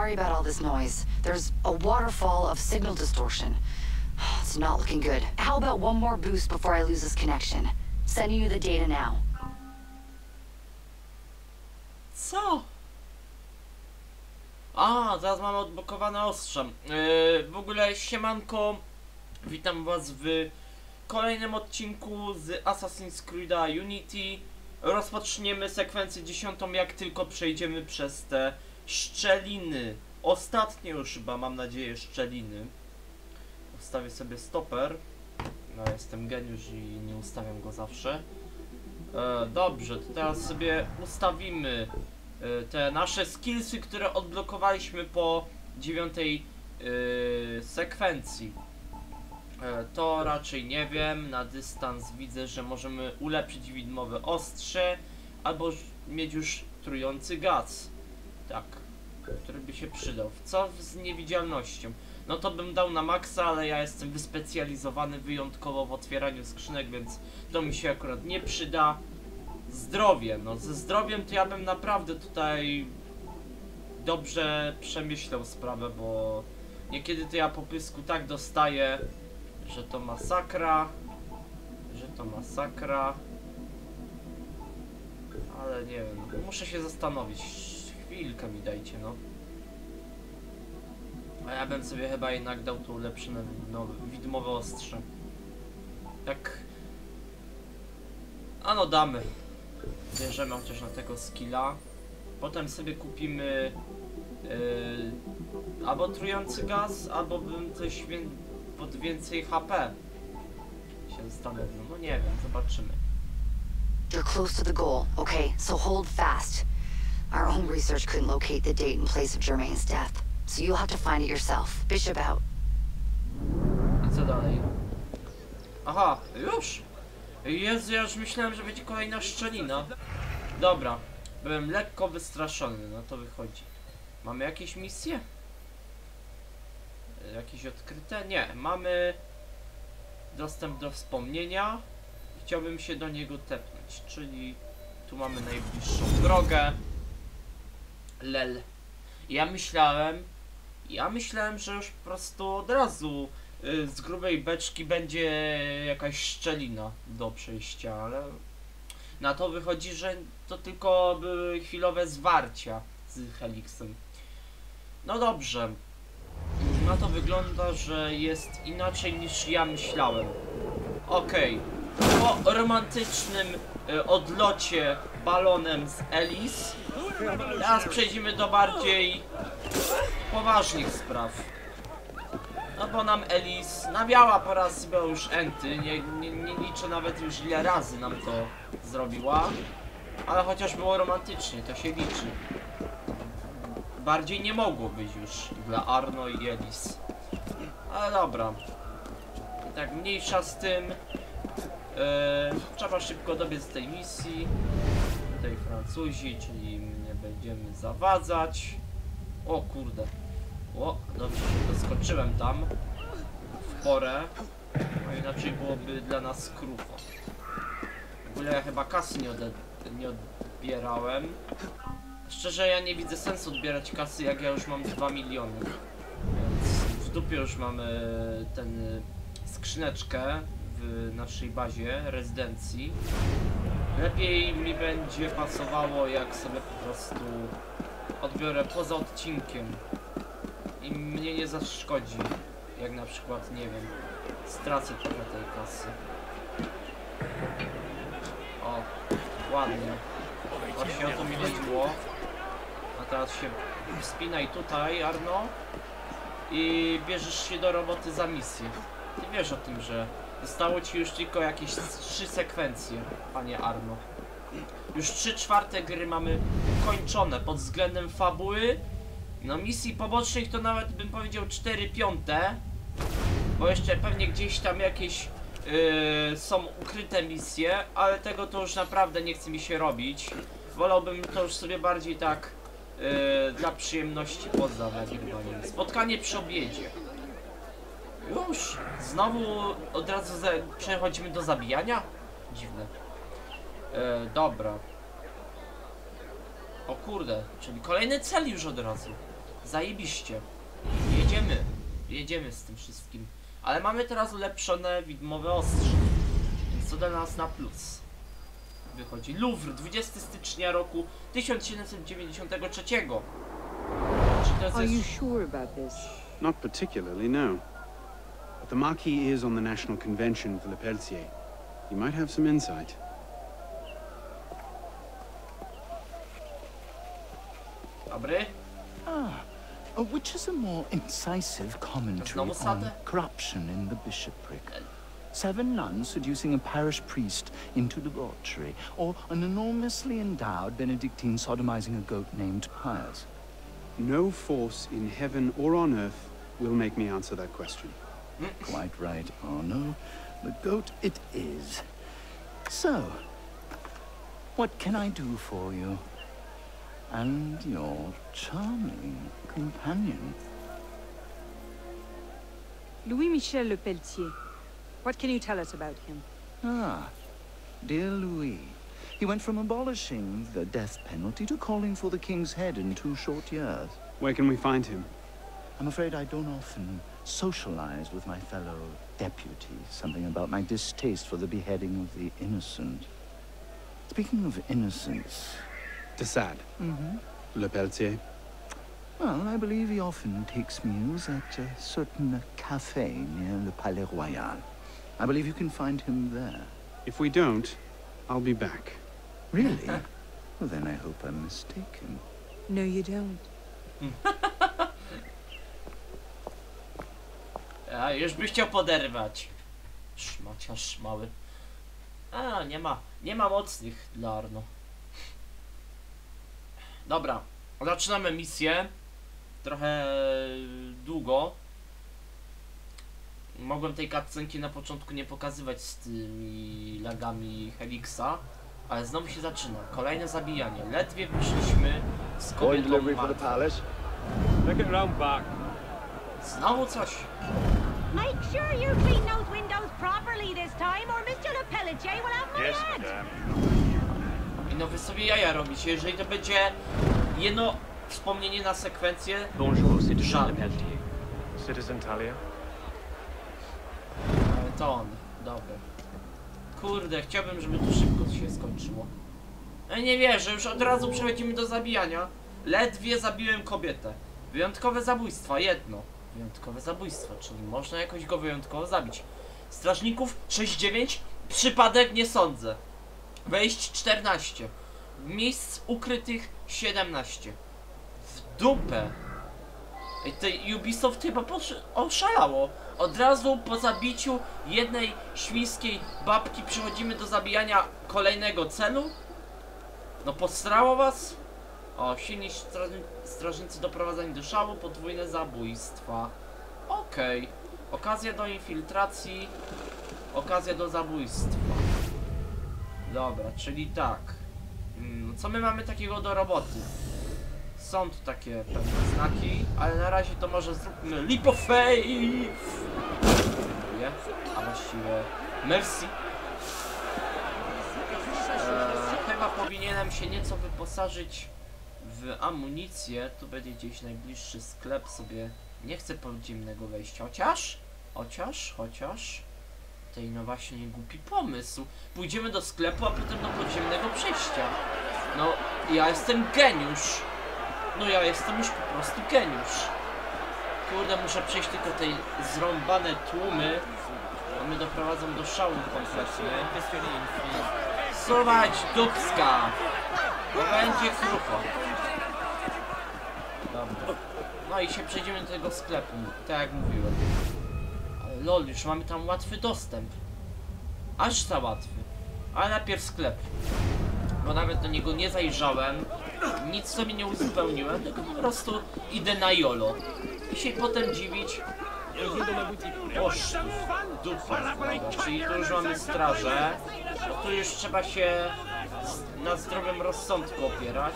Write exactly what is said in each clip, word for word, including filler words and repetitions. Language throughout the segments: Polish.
sorry about all this noise. There's a waterfall of signal distortion. It's not looking good. How about one more boost before I lose this connection? Sending you the data now. Co? A, teraz mamy odblokowane ostrze. Yy, w ogóle siemanko. Witam was w kolejnym odcinku z Assassin's Creed'a Unity. Rozpoczniemy sekwencję dziesiątą, jak tylko przejdziemy przez te szczeliny. Ostatnie już chyba, mam nadzieję, szczeliny. Ustawię sobie stoper. No, jestem geniusz i nie ustawiam go zawsze. E, dobrze, to teraz sobie ustawimy e, te nasze skillsy, które odblokowaliśmy po dziewiątej e, sekwencji. E, to raczej nie wiem. Na dystans widzę, że możemy ulepszyć widmowe ostrze albo mieć już trujący gaz. Tak, który by się przydał. Co z niewidzialnością? No to bym dał na maksa, ale ja jestem wyspecjalizowany wyjątkowo w otwieraniu skrzynek, więc to mi się akurat nie przyda. Zdrowie, no ze zdrowiem to ja bym naprawdę tutaj dobrze przemyślał sprawę, bo niekiedy to ja po pysku tak dostaję, że to masakra, że to masakra, ale nie wiem, muszę się zastanowić, chwilkę mi dajcie, no. A ja bym sobie chyba jednak dał tu ulepszone widmowe, widmowe ostrze. Tak. A no damy. Bierzemy chociaż na tego skilla. Potem sobie kupimy yy, albo trujący gaz, albo bym coś wię pod więcej H P się zastanowił. No nie wiem, zobaczymy. You're close to the goal. Okay, so hold fast. Our own research couldn't locate the date and place of Germain's death. So you'll have to find it yourself. Bishop out. I co dalej? Aha, już? Jezu, ja już myślałem, że będzie kolejna szczelina. Dobra, byłem lekko wystraszony, no to wychodzi. Mamy jakieś misje? Jakieś odkryte? Nie, mamy dostęp do wspomnienia. Chciałbym się do niego tepnąć, czyli tu mamy najbliższą drogę. Lel. Ja myślałem, ja myślałem, że już po prostu od razu y, z grubej beczki będzie jakaś szczelina do przejścia, ale na to wychodzi, że to tylko były chwilowe zwarcia z Helixem. No dobrze, na to wygląda, że jest inaczej niż ja myślałem. Okej, okay. Po romantycznym y, odlocie balonem z Ellis, teraz przejdziemy do bardziej poważnych spraw. No bo nam Ellis nawiała po raz chyba już enty, nie, nie, nie liczę nawet już ile razy nam to zrobiła. Ale chociaż było romantycznie, to się liczy. Bardziej nie mogło być już dla Arno i Ellis. Ale dobra. I tak mniejsza z tym. Yy, trzeba szybko dobiec tej misji. Tutaj Francuzi, czyli nie będziemy zawadzać. O kurde. O, dobrze się doskoczyłem tam w porę. No inaczej byłoby dla nas krucho. W ogóle ja chyba kasy nie, ode nie odbierałem. Szczerze, ja nie widzę sensu odbierać kasy, jak ja już mam dwa miliony. Więc w dupie już mamy ten skrzyneczkę w naszej bazie, rezydencji. Lepiej mi będzie pasowało, jak sobie po prostu odbiorę poza odcinkiem i mnie nie zaszkodzi, jak na przykład, nie wiem, stracę trochę tej kasy. O, ładnie. Właśnie o to mi chodziło. A teraz się wspinaj tutaj, Arno, i bierzesz się do roboty za misję. Ty wiesz o tym, że zostało ci już tylko jakieś trzy sekwencje, panie Arno. Już trzy czwarte gry mamy kończone pod względem fabuły. No misji pobocznych to nawet bym powiedział cztery piąte. Bo jeszcze pewnie gdzieś tam jakieś yy, są ukryte misje, ale tego to już naprawdę nie chce mi się robić. Wolałbym to już sobie bardziej tak yy, dla przyjemności poza nagrywaniem. Spotkanie przy obiedzie. Już? Znowu od razu przechodzimy do zabijania? Dziwne. E, dobra. O kurde, czyli kolejny cel już od razu. Zajebiście. Jedziemy. Jedziemy z tym wszystkim. Ale mamy teraz ulepszone widmowe ostrze. Więc to dla nas na plus. Wychodzi Louvre, dwudziestego stycznia roku tysiąc siedemset dziewięćdziesiątego trzeciego. Czy to jest... Are you sure about this? Not particularly, no. But the Marquis is on the National Convention for Le Pelletier. He might have some insight. Dobry. Ah, uh, which is a more incisive commentary Znowu on Sade? corruption in the bishopric? Seven nuns seducing a parish priest into debauchery, or an enormously endowed Benedictine sodomizing a goat named Pius? No force in heaven or on earth will make me answer that question. Quite right, Arno. The goat it is. So, what can I do for you? And your charming companion. Louis-Michel Le Pelletier. What can you tell us about him? Ah, dear Louis. He went from abolishing the death penalty to calling for the king's head in two short years. Where can we find him? I'm afraid I don't often socialize with my fellow deputies. Something about my distaste for the beheading of the innocent. Speaking of innocence... De Sade. Mm-hmm. Le Pelletier. Well, I believe he often takes meals at a certain cafe near Le Palais Royal. I believe you can find him there. If we don't, I'll be back. Really? Well, then I hope I'm mistaken. No, you don't. A, już by chciał poderwać. Szmaciarz mały. A, nie ma, nie ma mocnych dla Arno. Dobra, zaczynamy misję. Trochę długo. Mogłem tej cutscenki na początku nie pokazywać z tymi lagami Helixa, ale znowu się zaczyna. Kolejne zabijanie. Ledwie wyszliśmy z kobietą Martą. Znowu coś. Make sure you clean those windows properly this time, or mister Le Pelletier will have my head. I no wy sobie jaja robicie, jeżeli to będzie jedno wspomnienie na sekwencję. Bonjour, citizen Żal. Le Pelletier. Citizen Talia. Ale to on, dobry. Kurde, chciałbym, żeby to szybko się skończyło. No nie wierzę, już od razu przechodzimy do zabijania. Ledwie zabiłem kobietę. Wyjątkowe zabójstwa, jedno. Wyjątkowe zabójstwo, czyli można jakoś go wyjątkowo zabić. Strażników sześć dziewięć, przypadek nie sądzę. Wejść czternaście. Miejsc ukrytych siedemnaście. W dupę. Ej, tej Ubisoft chyba oszalało. Od razu po zabiciu jednej świńskiej babki przechodzimy do zabijania kolejnego celu? No postrało was? O, silni strażni strażnicy doprowadzeni do szału, podwójne zabójstwa. Okej. Okay. Okazja do infiltracji. Okazja do zabójstwa. Dobra, czyli tak. Hmm, co my mamy takiego do roboty? Są tu takie pewne znaki, ale na razie to może zróbmy leap of faith. Dziękuję. A właściwie merci. Eee, chyba powinienem się nieco wyposażyć w amunicję. Tu będzie gdzieś najbliższy sklep sobie. Nie chcę podziemnego wejścia. Chociaż, chociaż, chociaż. Tej no właśnie nie głupi pomysł. Pójdziemy do sklepu, a potem do podziemnego przejścia. No, ja jestem geniusz. No ja jestem już po prostu geniusz. Kurde, muszę przejść tylko tej zrąbane tłumy. One mnie doprowadzą do szału kompletnie. Suwać dupska! Bo będzie krucho. Dobra. No i się przejdziemy do tego sklepu, tak jak mówiłem. Ale lol, już mamy tam łatwy dostęp. Aż za łatwy. Ale najpierw sklep. Bo nawet do niego nie zajrzałem. Nic sobie nie uzupełniłem, tylko po prostu idę na jolo. I się potem dziwić. Oż, dupa. Dobra, czyli tu już mamy strażę. Bo tu już trzeba się na zdrowym rozsądku opierać.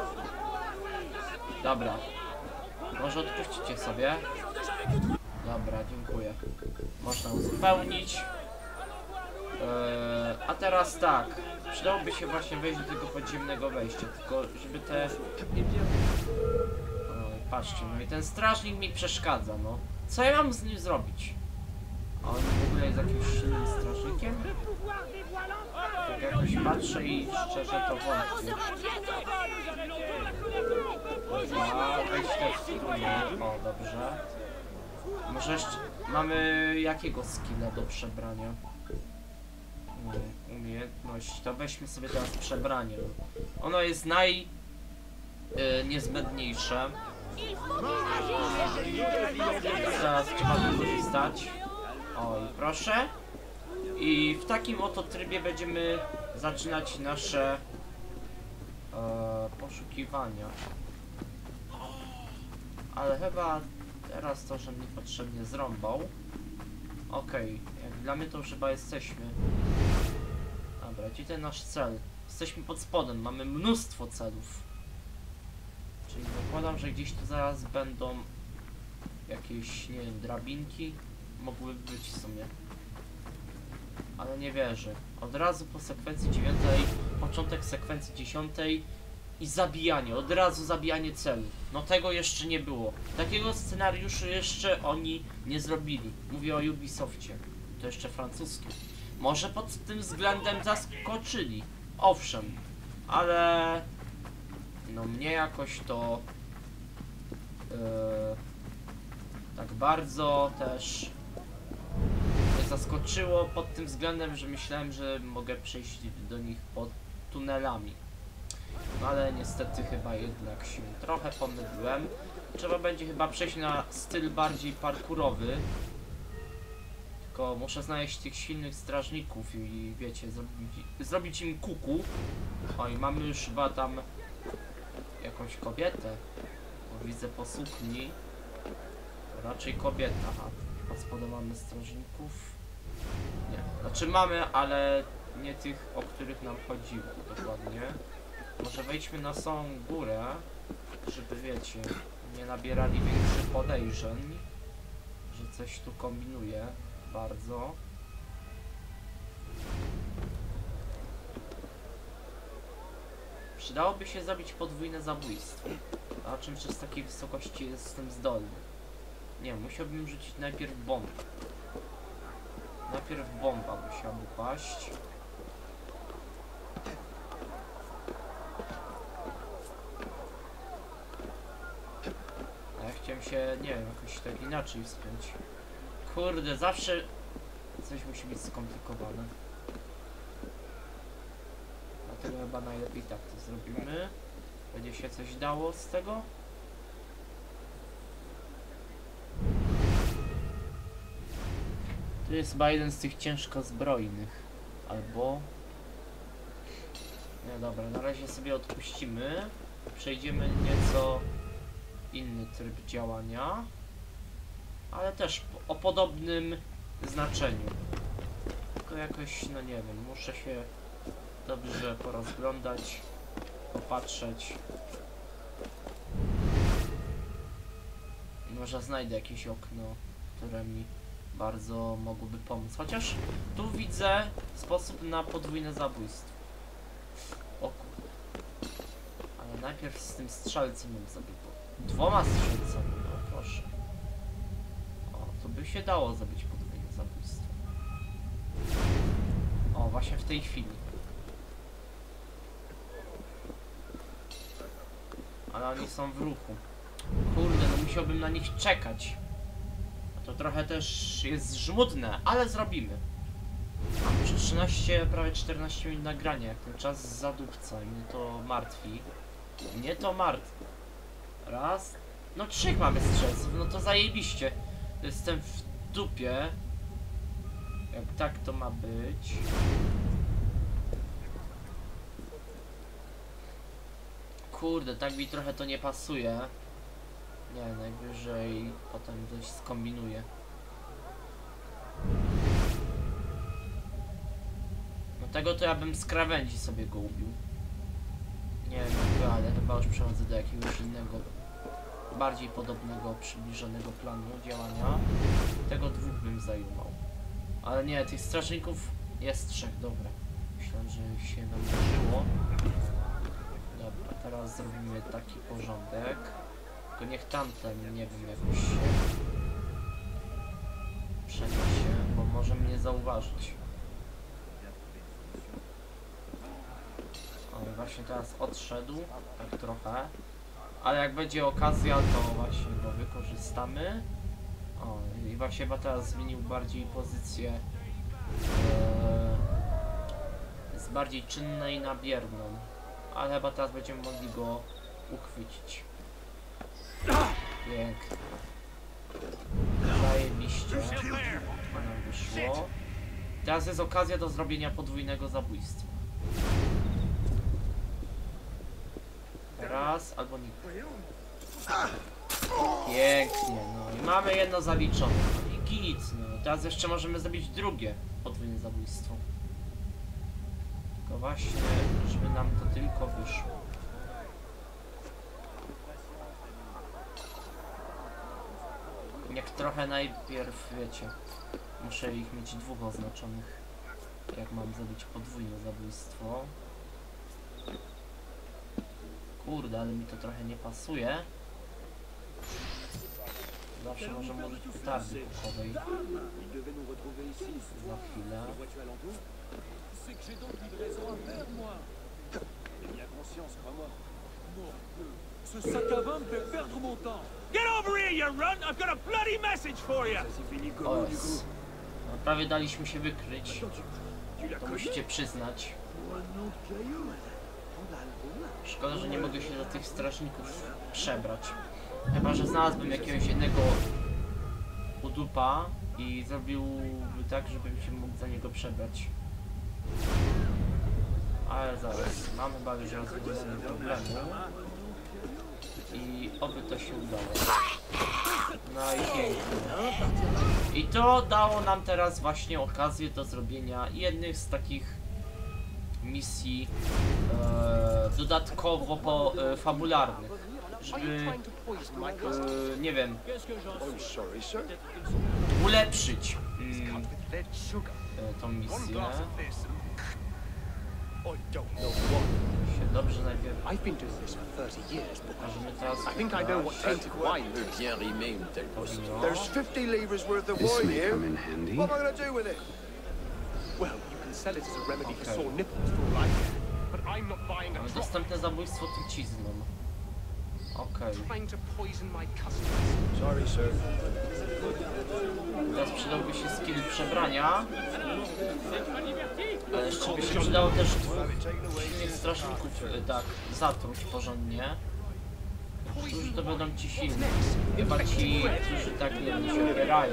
Dobra. Może odpuścicie sobie. Dobra, dziękuję. Można uzupełnić. Eee, a teraz tak. Przydałoby się właśnie wejść do tego podziemnego wejścia, tylko żeby te... Oj, Patrzcie, no i ten strażnik mi przeszkadza, no. Co ja mam z nim zrobić? A on w ogóle jest jakimś silnym strażnikiem? Tak jakoś patrzę i szczerze to wątpię. Dobra, weźcie w stronę. O, dobrze. Może jeszcze mamy jakiego skilla do przebrania? No, umiejętność. To weźmy sobie teraz przebranie. Ono jest naj... Yy, niezbędniejsze. Teraz trzeba wykorzystać. O, i proszę. I w takim oto trybie będziemy zaczynać nasze e, poszukiwania. Ale chyba teraz to, że mnie potrzebnie zrąbał. Okej, okay. Jak dla mnie to już chyba jesteśmy. Dobra, gdzie ten nasz cel? Jesteśmy pod spodem, mamy mnóstwo celów. Czyli zakładam, że gdzieś tu zaraz będą jakieś, nie wiem, drabinki. Mogły być w sumie. Ale nie wierzę. Od razu po sekwencji dziewiątej, początek sekwencji dziesiątej i zabijanie, od razu zabijanie celu. No tego jeszcze nie było. Takiego scenariuszu jeszcze oni nie zrobili. Mówię o Ubisoftie. To jeszcze francuskim. Może pod tym względem zaskoczyli. Owszem. Ale... No mnie jakoś to... Yy, tak bardzo też... zaskoczyło pod tym względem, że myślałem, że mogę przejść do nich pod tunelami. No ale niestety chyba jednak się trochę pomyliłem. Trzeba będzie chyba przejść na styl bardziej parkurowy. Tylko muszę znaleźć tych silnych strażników i wiecie, zrobić, zrobić im kuku. O, i mamy już chyba tam jakąś kobietę. Bo widzę po sukni. Raczej kobieta. Aha, pod spodem mamy strażników. Nie, znaczy mamy, ale nie tych, o których nam chodziło dokładnie. Może wejdźmy na samą górę, żeby wiecie, nie nabierali większych podejrzeń, że coś tu kombinuje bardzo. Przydałoby się zrobić podwójne zabójstwo. A czym czy z takiej wysokości jestem zdolny? Nie, musiałbym rzucić najpierw bombę. Najpierw bomba musiałaby paść. A ja chciałem się, nie wiem, jakoś tak inaczej wspiąć. Kurde, zawsze coś musi być skomplikowane. Dlatego chyba najlepiej tak to zrobimy. Będzie się coś dało z tego? To jest chyba jeden z tych ciężko zbrojnych. Albo... Nie, dobra, na razie sobie odpuścimy. Przejdziemy nieco inny tryb działania. Ale też o podobnym znaczeniu. Tylko jakoś, no nie wiem, muszę się dobrze porozglądać, popatrzeć. Może znajdę jakieś okno, które mi bardzo mogłoby pomóc. Chociaż tu widzę sposób na podwójne zabójstwo. O kurde. Ale najpierw z tym strzelcem bym sobie po... Dwoma strzelcami, no proszę. O, to by się dało zrobić podwójne zabójstwo. O, właśnie w tej chwili. Ale oni są w ruchu. Kurde, no musiałbym na nich czekać. To trochę też jest żmudne, ale zrobimy. Mam już trzynaście, prawie czternaście minut nagrania, jak ten czas zadupca i mnie to martwi. Mnie to martwi. Raz. No trzech mamy strzelców, no to zajebiście. Jestem w dupie. Jak tak to ma być. Kurde, tak mi trochę to nie pasuje. Nie, najwyżej potem coś skombinuję. No tego to ja bym z krawędzi sobie go ubił. Nie wiem, ale chyba już przechodzę do jakiegoś innego, bardziej podobnego, przybliżonego planu działania. Tego dwóch bym zajmował. Ale nie, tych strażników jest trzech, dobra. Myślałem, że się namierzyło. Dobra, teraz zrobimy taki porządek. Tylko niech tamten, nie wiem, jakoś się przeniesie, bo może mnie zauważyć. O, właśnie teraz odszedł, tak trochę. Ale jak będzie okazja, to właśnie go wykorzystamy. O, i właśnie chyba teraz zmienił bardziej pozycję eee, z bardziej czynnej na bierną. Ale chyba teraz będziemy mogli go uchwycić. Pięknie. Zajebiście. To nam wyszło. Teraz jest okazja do zrobienia podwójnego zabójstwa. Raz albo nikt. Pięknie, no i mamy jedno zaliczone. I git, no. Teraz jeszcze możemy zrobić drugie podwójne zabójstwo. Tylko właśnie, żeby nam to tylko wyszło. Niech trochę najpierw, wiecie, muszę ich mieć dwóch oznaczonych. Jak mam zrobić podwójne zabójstwo. Kurde, ale mi to trochę nie pasuje. Zawsze możemy użyć petardy puchowej. Za chwilę. O jest. No, prawie daliśmy się wykryć. To musicie przyznać. Szkoda, że nie mogę się do tych strażników przebrać. Chyba że znalazłbym jakiegoś jednego udupa i zrobiłby tak, żebym się mógł za niego przebrać. Ale zaraz, mam chyba już rozwiązanie problemu. I oby to się udało. No i pięknie. I to dało nam teraz właśnie okazję do zrobienia jednych z takich misji e, dodatkowo po, e, fabularnych. Żeby, e, nie wiem, ulepszyć mm, e, tą misję. Się dobrze najpierw pokażemy teraz. There's fifty livres worth of wine here. What am I gonna do with it? Well, you can sell it as a remedy for sore nipples for all I care. But I'm not buying a Mamy drop. dostępne zabójstwo trucizną. Okej. Trying to poison my customers. Sorry, sir. Teraz przydałby się skill przebrania. Ale jeszcze by się przydało też dwóch silnych strażników, e, tak, zatruć porządnie. Którzy to będą ci silni. Chyba ci, którzy tak, nie wiem, się opierają.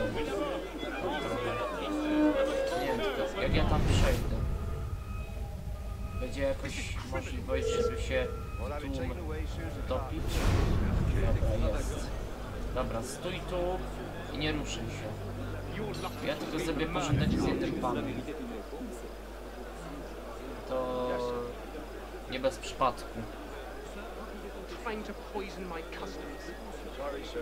Nie wiem, to, jak ja tam przejdę. Będzie jakoś możliwość, żeby się tu topić? Dobra, jest. Dobra, stój tu i nie ruszaj się. Ja tylko zrobię porządek z jednym panem. To nie bez przypadku. Trying to poison my customers. Sorry, sir.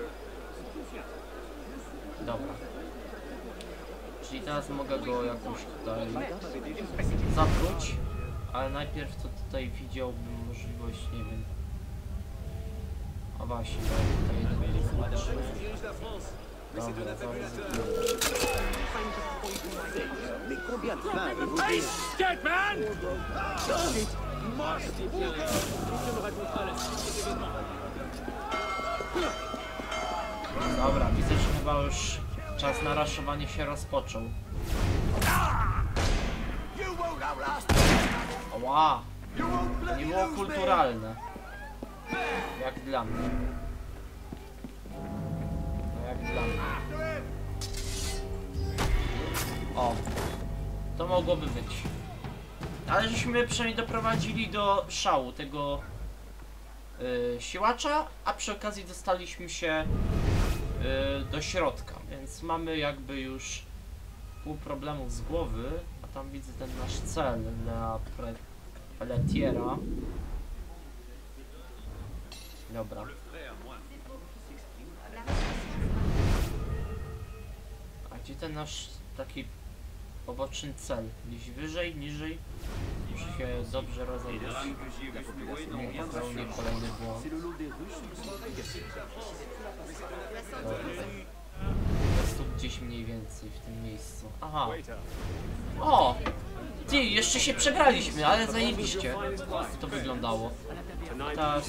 Dobra. Czyli teraz mogę go jakoś tutaj zatruć, ale najpierw to tutaj widziałbym możliwość, nie wiem. A właśnie, tutaj jeden będzie zobaczył. Dobra, zaraz. Dobra, widzę, że chyba już czas na raszowanie się rozpoczął. Ła! To nie było kulturalne. Jak dla mnie. No jak dla mnie. O! To mogłoby być. Ale żeśmy przynajmniej doprowadzili do szału tego yy, siłacza, a przy okazji dostaliśmy się yy, do środka, więc mamy jakby już pół problemów z głowy, a tam widzę ten nasz cel na Pelletiera. Dobra. A gdzie ten nasz taki poboczny cel? Gdzieś wyżej, niżej? Muszę się dobrze rozejrzeć. Nie popełnię kolejny błąd. Jest tu gdzieś mniej więcej w tym miejscu. Aha. O! Ty, jeszcze się przegraliśmy, ale zajebiście to wyglądało. Tak.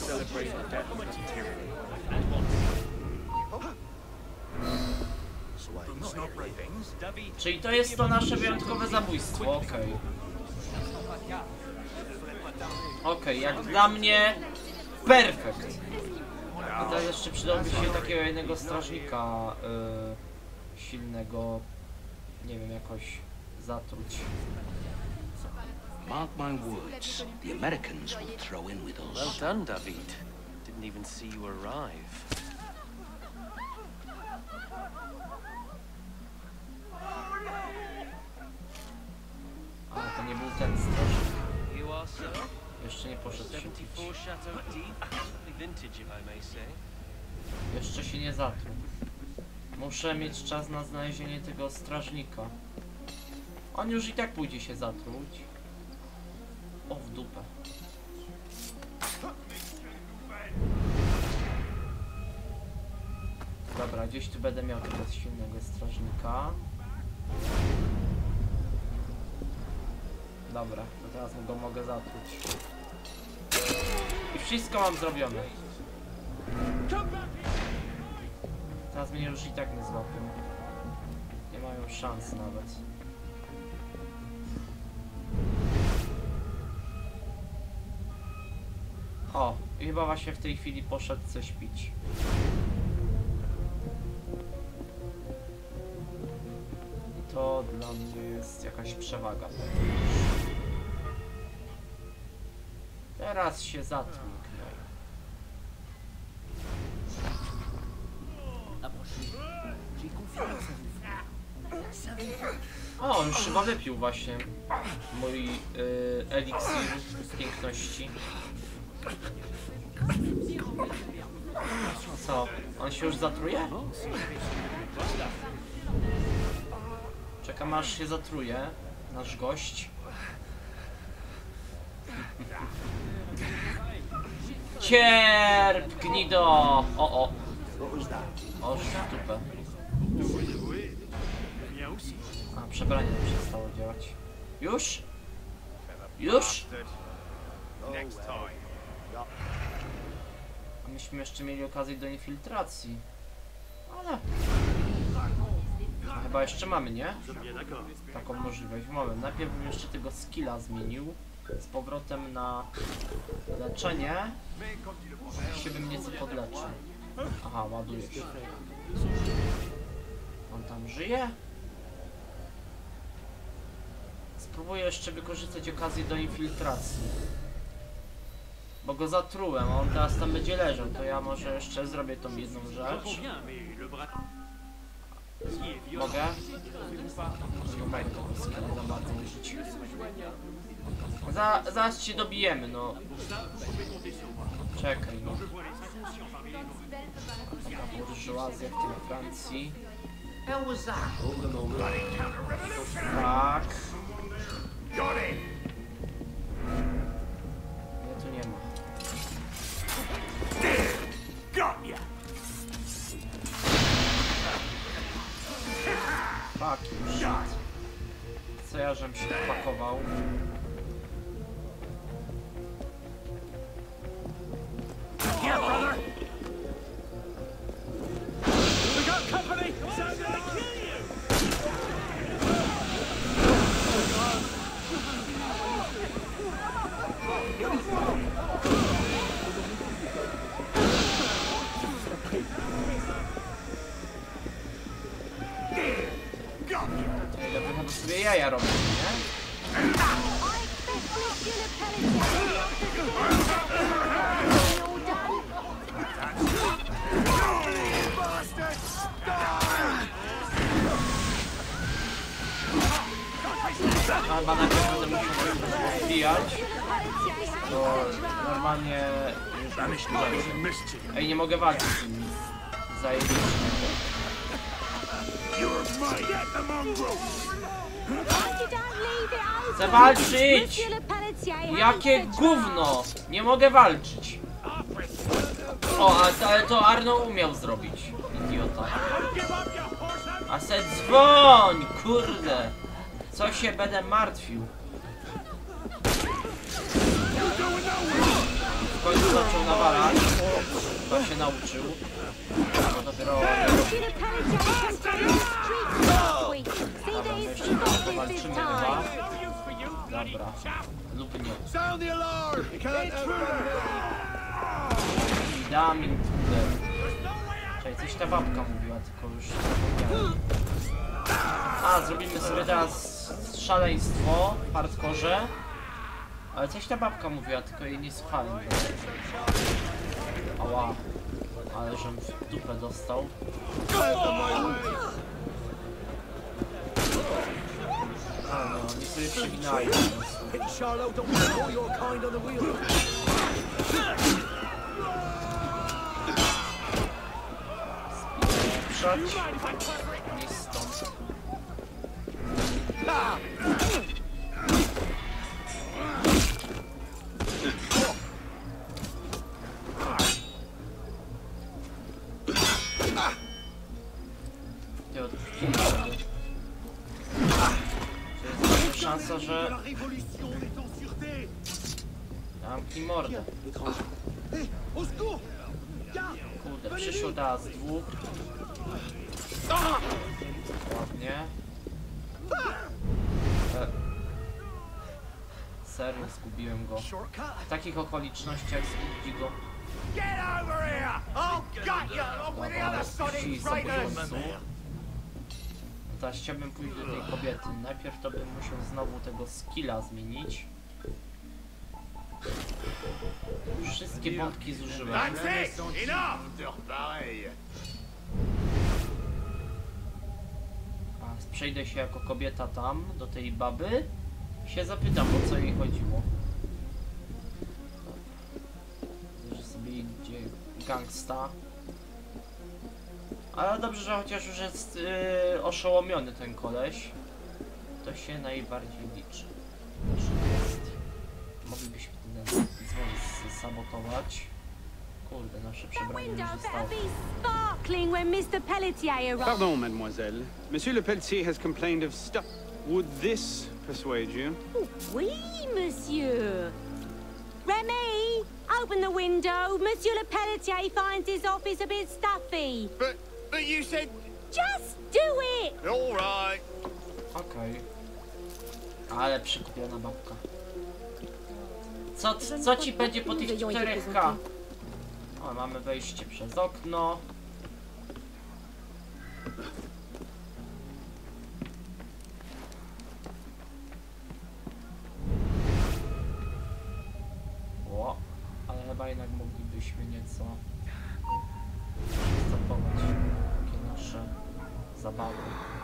Czyli to jest to nasze wyjątkowe zabójstwo, okej. Okay. Okej, okay, jak dla mnie perfekt. I teraz jeszcze przydałby się takiego jednego strażnika yy, silnego, nie wiem, jakoś zatruć. Mark my words, the Americans will throw in with us. Well done, David. Didn't even see you arrive. A, to nie był ten strażnik. Jeszcze nie poszedł się pić. Jeszcze się nie zatruł. Muszę mieć czas na znalezienie tego strażnika. On już i tak pójdzie się zatruć. O, w dupę. Dobra, gdzieś tu będę miał tego silnego strażnika. Dobra, to teraz go mogę zatruć. I wszystko mam zrobione. Teraz mnie już i tak nie złapią. Nie mają szans nawet. O, i chyba właśnie w tej chwili poszedł coś pić. I to dla mnie jest jakaś przewaga. Teraz się zatruj. O, on już chyba wypił właśnie mój yy, eliksir piękności. Co? On się już zatruje? Czekam aż się zatruje nasz gość. Cierp, gnido! O, o. O, stupę. A, przebranie przestało działać. Już? Już? A myśmy jeszcze mieli okazję do infiltracji. Ale... A chyba jeszcze mamy, nie? Taką możliwość. Moment, najpierw bym jeszcze tego skilla zmienił. Z powrotem na leczenie. Się bym nieco podleczył. Aha, ładuje się. On tam żyje? Spróbuję jeszcze wykorzystać okazję do infiltracji. Bo go zatrułem, a on teraz tam będzie leżał, to ja może jeszcze zrobię tą jedną rzecz. Mogę? Nie mogę tego skilla za bardzo użyć. Za, zaraz się dobijemy, no. Czekaj, no. Taka burżuazja w tym Francji. Tak. Nie, tu nie ma. Fucking shit. Co ja żem się pakował? Ja bym sobie jaja robił, nie? A chyba najpierw będę musiał rozbijać. Bo normalnie... Ej, nie mogę walczyć z nim. Zajebiście. Chcę walczyć! Jakie gówno! Nie mogę walczyć! O, ale to Arno umiał zrobić. Idiota. A se dzwoń! Kurde! Co się będę martwił? W końcu zaczął nawalać. To się nauczył. To dopiero... Dobra, jeszcze powalczymy chyba. Dobra. Lub nie. Dam intruder. Czekaj, coś ta babka mówiła, tylko już zapomniałem. A, zrobimy sobie teraz szaleństwo w hardkorze. Ale coś ta babka mówiła, tylko jej nie słuchałem. Ała. Ale żem w dupę dostał. A no, oni sobie przeginają po prostu. Spieprzać. Nie stąd. Ty odpuścili sobie. To jest taka szansa, że... Zamknij mordę. Kurde, przyszło teraz dwóch. Ładnie. E. Serio, zgubiłem go. W takich okolicznościach zgubi go. Dobra, ale spuścili zabójców. Teraz chciałbym pójść do tej kobiety. Najpierw to bym musiał znowu tego skilla zmienić. Wszystkie wątki zużyłem. A przejdę się jako kobieta tam, do tej baby. Się zapytam, o co jej chodziło. Że sobie idzie gangsta. Ale dobrze, że chociaż już jest yy, oszołomiony ten koleś. To się najbardziej liczy. Moglibyśmy ten dzwon sabotować. Kurde, nasze przebranie już zostało. Pardon, mademoiselle. Monsieur Le Pelletier has complained of stuff. Would this persuade you? Oui, monsieur. Remy, open the window. Monsieur Le Pelletier finds his office a bit stuffy. But, but you said... Just do it! All right. Okej. Okay. Ale przykupiona babka. Co, co ci będzie po tych czterech K? O, mamy wejście przez okno. O, ale chyba jednak moglibyśmy nieco stopować takie nasze zabawy.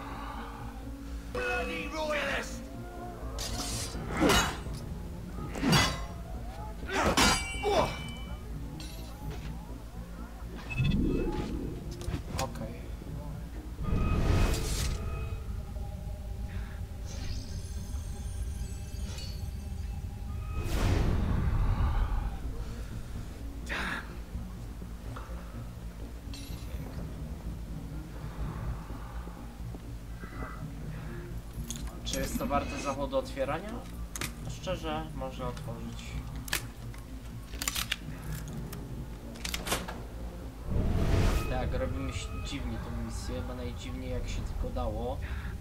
Okej. Czy jest to warte zawodu otwierania? Szczerze, można otworzyć. Tak, robimy dziwnie tę misję, chyba najdziwniej jak się tylko dało.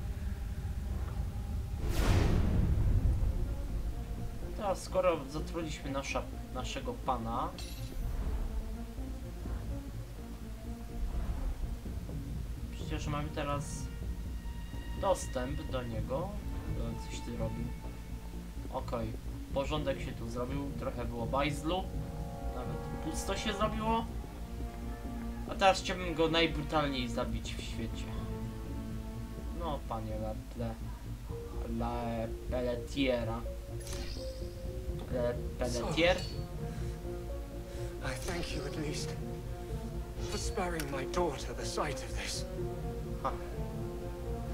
Teraz skoro zatruliśmy nasza, naszego pana, przecież mamy teraz dostęp do niego. Coś ty robił. Okej, okay. Porządek się tu zrobił, trochę było bajzlu. Nawet pusto się zrobiło. A teraz chciałbym go najbrutalniej zabić w świecie. No, panie La, Le, La Pelletiera. Le Pelletier? I thank you at least for sparing my daughter the sight of this. Ha.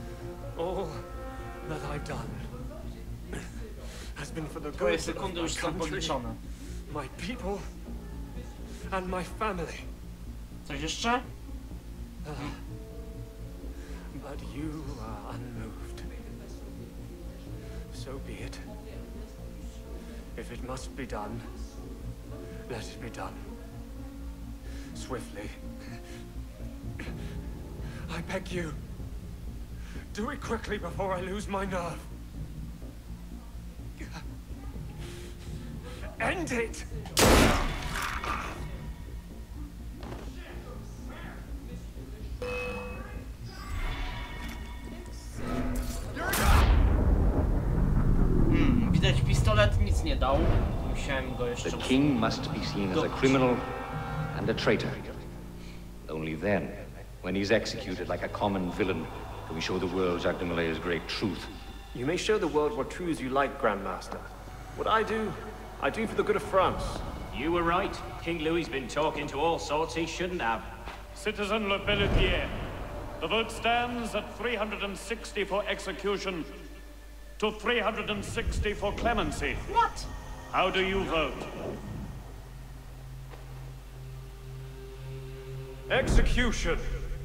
All that I've done has been for the Twoje good of sekundy my już są country, policzone. my people, and my family. Coś jeszcze? But you are unmoved. So be it. If it must be done, let it be done. Swiftly. I beg you. Do it quickly before I lose my nerve. End it! Hmm, widać pistolet nic nie dał. Musiałem go jeszcze... The king must be seen as a criminal and a traitor. Only then, when he's executed like a common villain, can we show the world Jacques de Malay's great truth. You may show the world what truths you like, Grandmaster. What I do, I do for the good of France. You were right. King Louis's been talking to all sorts he shouldn't have. Citizen Le Pelletier, the vote stands at three hundred sixty for execution to three hundred sixty for clemency. What? How do you vote? Execution!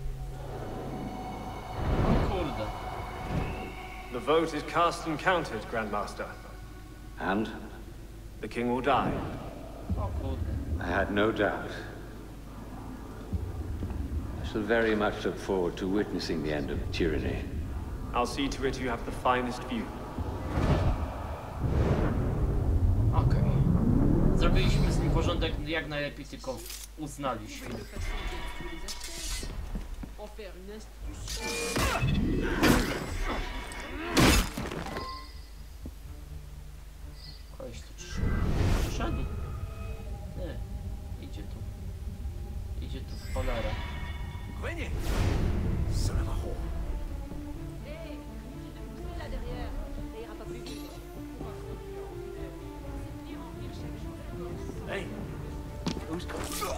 O kurde. The vote is cast and counted, Grandmaster. And? The king will die. O kurde. I had no doubt. I shall very much look forward to witnessing the end of tyranny. I'll see to it you have the finest view. Okej. Okay. Zrobiliśmy z nim porządek jak najlepiej tylko uznaliśmy. Koleś tu przyszedł. Nie. Idzie tu. Idzie tu w cholerę. Son of a whore. Hey, who's coming?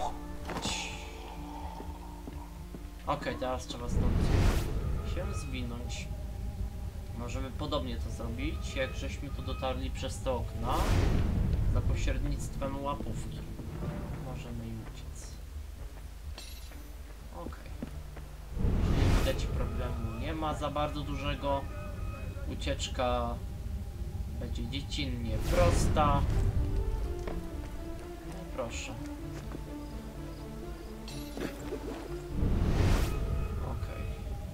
Okej, okay, teraz trzeba stąd się zwinąć. Możemy podobnie to zrobić, jak żeśmy tu dotarli przez te okna za pośrednictwem łapówki. Możemy im uciec. Okej. Okay. Widać, problemu nie ma za bardzo dużego. Ucieczka będzie dziecinnie prosta. Proszę. Okej.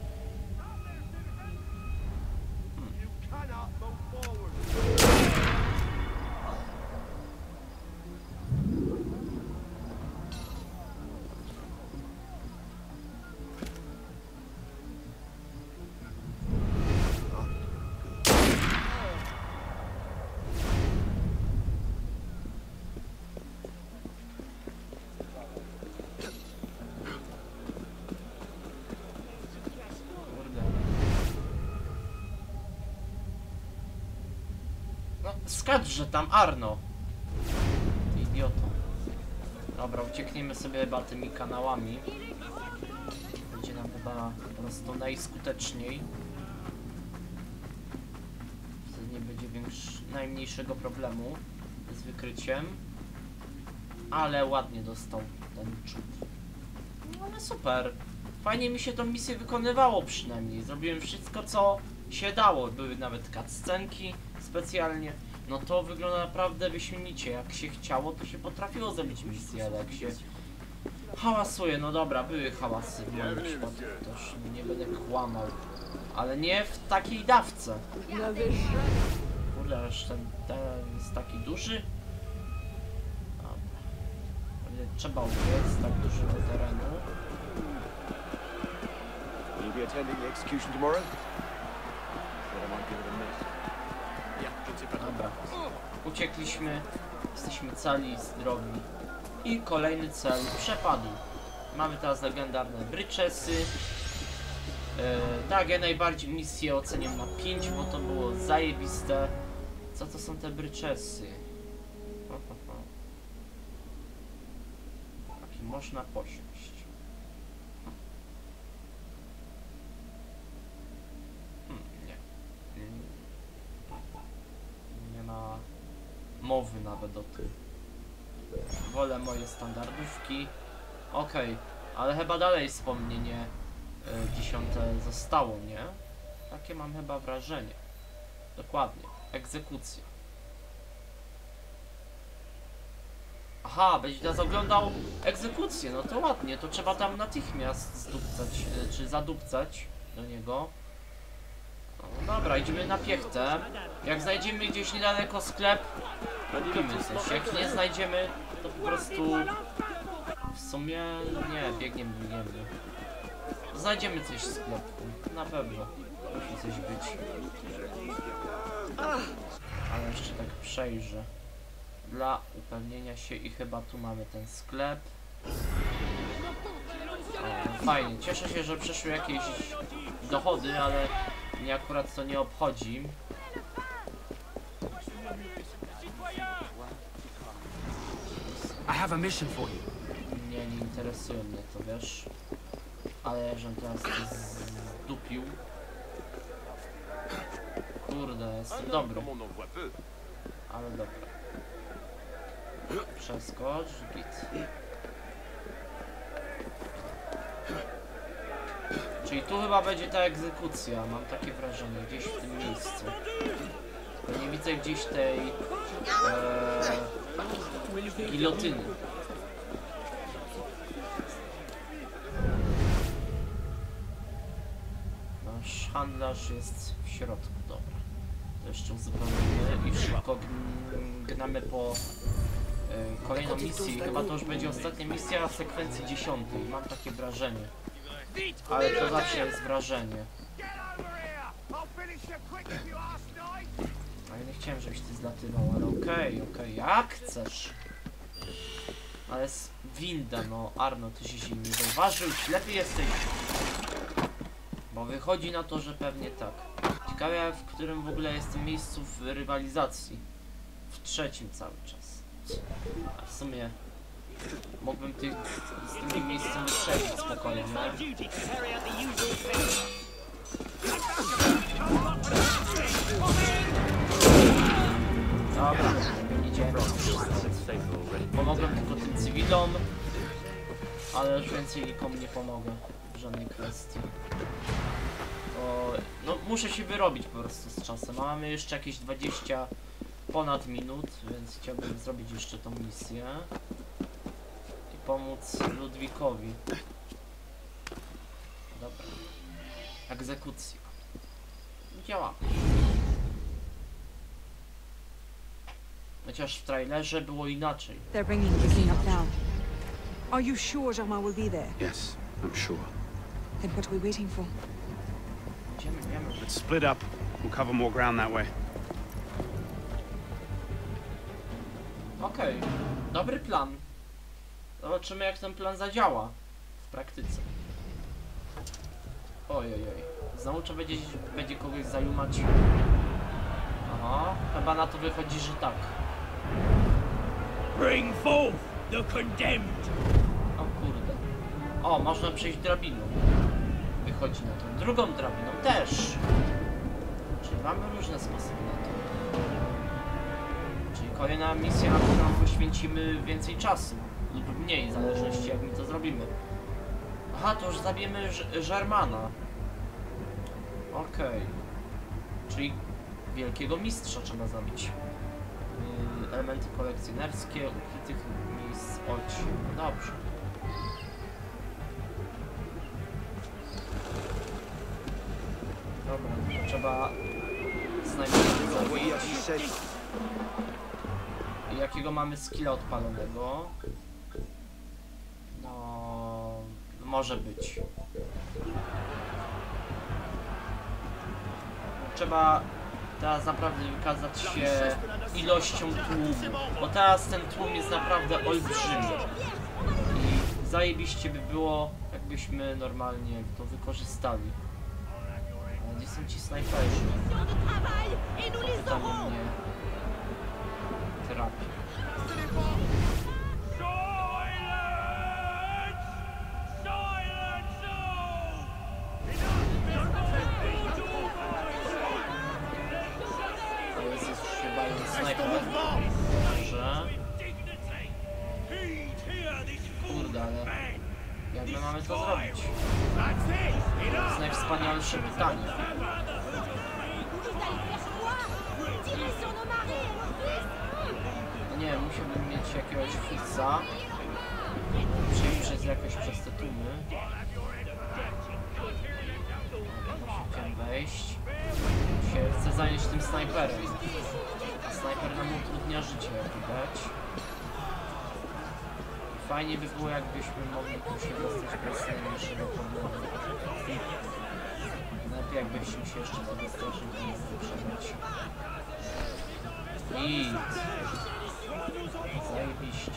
Skacz, tam Arno. Ty idioto. Dobra, uciekniemy sobie chyba tymi kanałami. Będzie nam chyba po prostu najskuteczniej. Wtedy nie będzie większy, najmniejszego problemu z wykryciem. Ale ładnie dostał ten czub. No ale super. Fajnie mi się tą misję wykonywało przynajmniej. Zrobiłem wszystko, co się dało. Były nawet cutscenki specjalnie. No to wygląda naprawdę wyśmienicie. Jak się chciało, to się potrafiło zrobić misję, ale jak się hałasuje, no dobra, były hałasy w moim przypadku też, nie będę kłamał. Ale nie w takiej dawce. Kurde, aż ten, ten jest taki duży. Dobra. Trzeba uciec z tak dużego terenu. Will you be attending the execution tomorrow? Well, I might give it a miss. Dobra, uciekliśmy, jesteśmy cali, zdrowi i kolejny cel przepadł. Mamy teraz legendarne bryczesy. Yy, tak, ja najbardziej misję oceniam na pięć, bo to było zajebiste. Co to są te bryczesy? Ho, ho, ho. Taki można posiąść. Hmm. mowy nawet o tym. Wolę moje standardówki. Okej, okay, ale chyba dalej wspomnienie y, dziesiąte zostało, nie? Takie mam chyba wrażenie. Dokładnie. Egzekucja. Aha, będzie nas oglądał egzekucję, no to ładnie, to trzeba tam natychmiast zdupcać, y, czy zadupcać do niego. No dobra, idziemy na piechtę. Jak znajdziemy gdzieś niedaleko sklep, robimy coś. Jak nie znajdziemy, to po prostu... W sumie... nie, biegniemy, biegniemy. Znajdziemy coś w sklepku. Na pewno. Musi coś być. Ale jeszcze tak przejrzę. Dla upewnienia się i chyba tu mamy ten sklep. O, fajnie. Cieszę się, że przyszły jakieś dochody, ale mnie akurat to nie obchodzi. I have a mission for you. Nie, nie interesuje mnie to, wiesz. Ale żebym teraz to zdupił. Kurde, jestem dobry. Ale dobra. Przeskocz, git. Czyli tu chyba będzie ta egzekucja, mam takie wrażenie, gdzieś w tym miejscu. Tylko nie widzę gdzieś tej e, gilotyny. Nasz handlarz jest w środku, dobra. To jeszcze uzupełnimy i szybko gnamy po e, kolejną misję. Chyba to już będzie ostatnia misja w sekwencji dziesiątej, mam takie wrażenie. Ale to zawsze jest wrażenie. Ale nie chciałem, żebyś ty zlatywał, ale okej, okay, okej, okay. Jak chcesz. Ale jest winda, no Arno, ty się nie zauważył, ślepy jesteś. Bo wychodzi na to, że pewnie tak. Ciekawe, w którym w ogóle jestem miejscu w rywalizacji. W trzecim cały czas. A w sumie mógłbym tych z drugim miejscem wyprzedzić spokojnie. Dobra, idziemy. Pomogłem tylko tym cywilom, ale już więcej nikomu nie pomogę w żadnej kwestii. Bo, no muszę się wyrobić po prostu z czasem. Mamy jeszcze jakieś dwadzieścia ponad minut, więc chciałbym zrobić jeszcze tą misję i pomóc Ludwikowi. Dobra. Egzekucja. Działa. Chociaż w trailerze było inaczej. They're bringing the cleanup down. Are you sure Germain will be there? Yes, I'm sure. Then what are we waiting for? Idziemy, idziemy. Let's split up. We'll cover more ground that way. Okej, okay. Dobry plan. Zobaczymy, jak ten plan zadziała w praktyce. Ojojoj. Znowu trzeba będzie, będzie kogoś zajumać. Aha, chyba na to wychodzi, że tak. Bring forth the condemned. O kurde. O, można przejść drabiną. Wychodzi na to. Drugą drabiną też. Czyli mamy różne sposoby na to. Czyli kolejna misja, na którą poświęcimy więcej czasu. Lub mniej, w zależności jak my to zrobimy. Aha, to już zabijemy Germaina. Okej. Okay. Czyli wielkiego mistrza trzeba zabić. Yy, elementy kolekcjonerskie, ukrytych miejsc oci. No dobrze. Dobra, to trzeba snajpera zabić. I jakiego mamy skilla odpalonego? No... może być. Trzeba teraz naprawdę wykazać się ilością tłumu, bo teraz ten tłum jest naprawdę olbrzymi. I zajebiście by było, jakbyśmy normalnie to wykorzystali. A gdzie są ci snajperzy? To tam mnie trapi. To jest już chyba jeden snajper. najwspanialsze pytanie. No nie, musiałbym mieć jakiegoś fuksa. Przejść przez jakoś przez te tłumy. Musiałem wejść. Się chcę zająć tym snajperem. A snajper nam utrudnia życie, jak widać. Fajnie by było, jakbyśmy mogli tu się dostać bez najmniejszego problemu. Najlepiej jakbyśmy się jeszcze tego strasznie nie wyprzedzać. I zajebiście.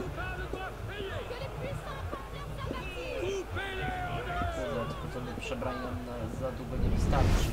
Kurde, tylko to by przebranie nam na, za długo nie wystarczy.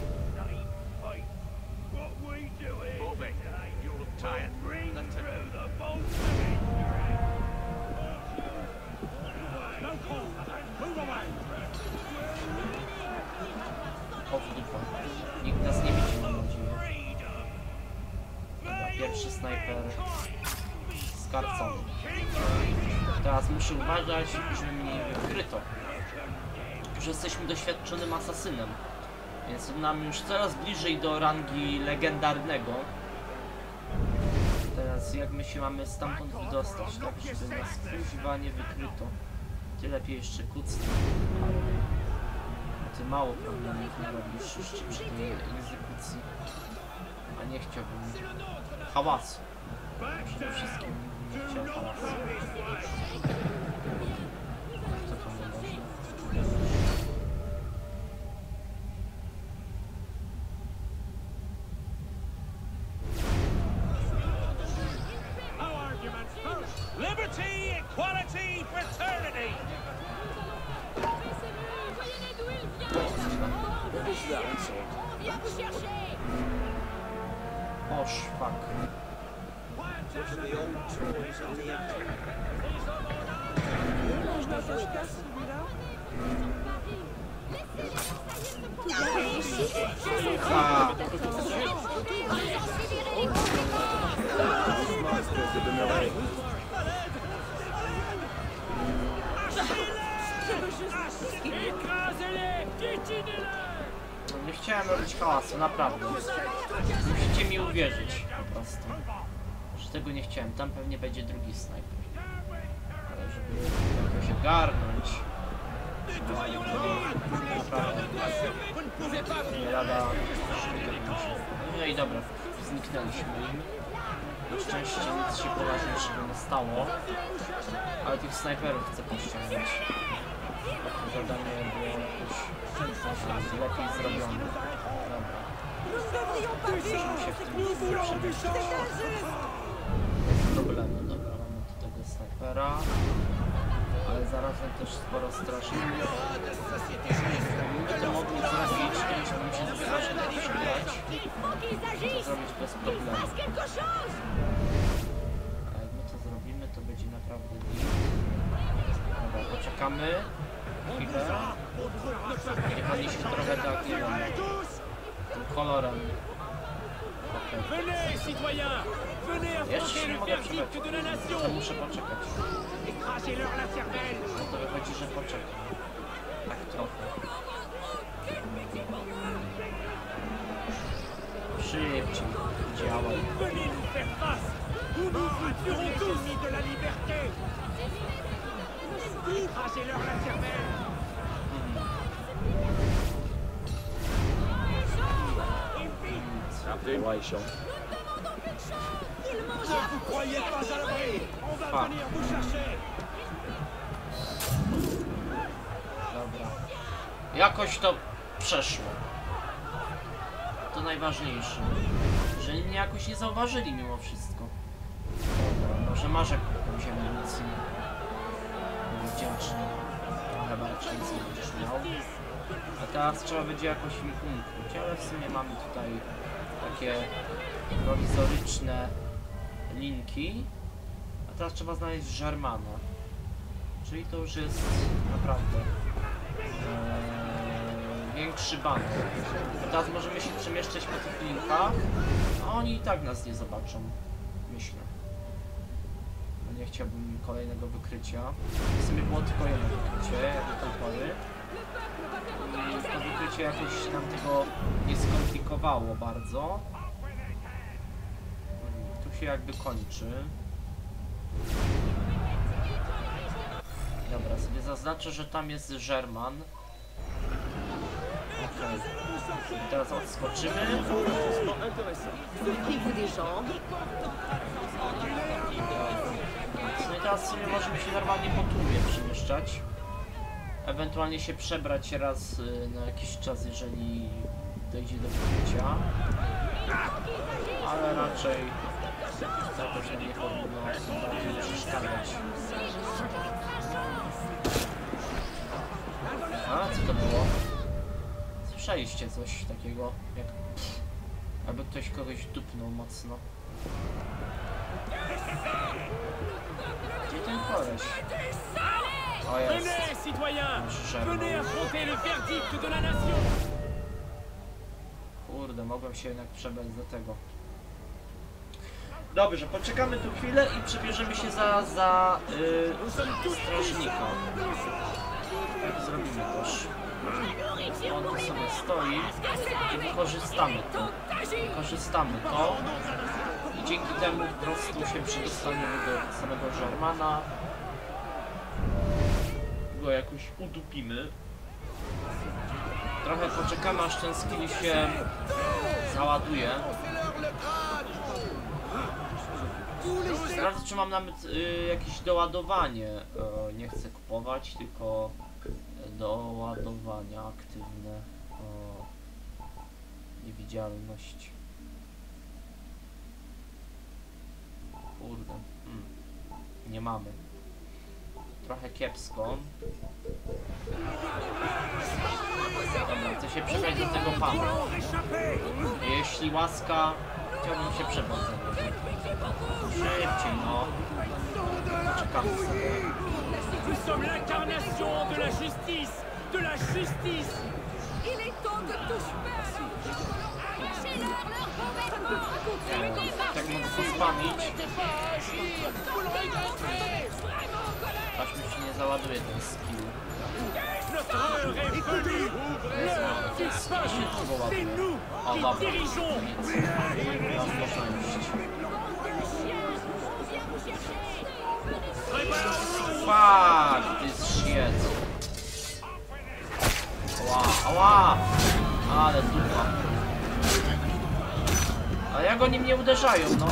O w dupa. Nikt nas nie widzi, mam nadzieję. Dobra, pierwszy snajper skarcony. Teraz muszę uważać, żeby mnie nie wykryto. Że jesteśmy doświadczonym asasynem. Więc nam już coraz bliżej do rangi legendarnego. Teraz jak my się mamy stamtąd wydostać, tak żeby nas kuźwa nie wykryto. Ty lepiej jeszcze kucnij. Ty mało problemów nie robisz jeszcze przy tej egzekucji. A nie chciałbym hałasu. Przede wszystkim nie chciał hałasu. Co to nie można? Liberty, equality, fraternity! O, szpak. A. No nie chciałem robić hałasu, naprawdę. Musicie mi uwierzyć po prostu. Że tego nie chciałem. Tam pewnie będzie drugi snajper. Ale żeby jakoś ogarnąć. Naprawdę. Nie lada. No i dobra, zniknęliśmy im. Na szczęście nic się poważniejszego nie stało. Ale tych snajperów chcę pościągnąć. To zadanie było jakoś lepiej zrobione. Dobra. Musimy się w tym nie przemyśleć. Bez problemu. Dobra, mamy tu tego snajpera. Ale zarazem też sporo strasznych. Gdyby to mogli zrobić, to musiałbym się strasznie przegrać. To zrobić bez problemu. A jak my to zrobimy, to będzie naprawdę deal. Dobra, poczekamy. Chwilę. Niech oni się trochę tak, nie wiem, tym kolorem. Okay. Jeszcze się nie mogę przebrać, to muszę poczekać. No to wychodzi, że poczekam. Tak trochę. Szybciej działaj. Attention. Vous croyez pas à l'abri? On va venir vous chercher. Dobra. Jakoś to przeszło. To najważniejsze. Że mnie jakoś nie zauważyli mimo wszystko. Dobra, może masz jakąś amunicję. Byłem wdzięczny. Chyba raczej nic nie będziesz miał. A teraz trzeba będzie jakoś im umknąć, ale w sumie mamy tutaj takie prowizoryczne linki. A teraz trzeba znaleźć Żarmana. Czyli to już jest naprawdę ee, większy bank. A teraz możemy się przemieszczać po tych linkach, a oni i tak nas nie zobaczą, myślę. No nie chciałbym kolejnego wykrycia. W sumie było tylko jedno wykrycie, jak do tej pory. I to wykrycie szczęście jakoś nam tego nie skomplikowało bardzo. Tu się jakby kończy. Dobra, sobie zaznaczę, że tam jest German. Okej. Okay. Teraz odskoczymy. No i teraz w sumie możemy się normalnie po tłumie przemieszczać. Ewentualnie się przebrać raz na jakiś czas, jeżeli dojdzie do wyjścia. Ale raczej jakoś nam nie powinno bardziej przeszkadzać. A, co to było? Słyszeliście coś takiego, jak... Albo ktoś kogoś dupnął mocno. Gdzie ten koleś? O, jest. Kurde, mogłem się jednak przebrać do tego. Dobrze, poczekamy tu chwilę i przebierzemy się za, za yy, strażnika. Tak zrobimy też. On tu sobie stoi i wykorzystamy to. Wykorzystamy to i dzięki temu po prostu się przedostaniemy do samego Germana. Go jakoś udupimy. Trochę poczekamy, aż ten skill się załaduje. Sprawdzę, czy mam nawet y, jakieś doładowanie. Y, nie chcę kupować, tylko doładowania aktywne. O, niewidzialność. Kurde. Hmm. Nie mamy. Trochę kiepsko. Dobra, chcę się przebrać do tego pana. Jeśli łaska, chciałbym się przebrać za niego. Szybciej, no. Czekamy sobie. Nous sommes l'incarnation de la justice, de la justice. Il est temps de tous Tak mogę pospamić. Aż mi się nie załaduje ten skill. Jezu, to się długo ładuje. O, dobra, koniec. Teraz można iść. Fuck, this shit. Ała, ała! Ale dupa. A jak oni mnie uderzają, no?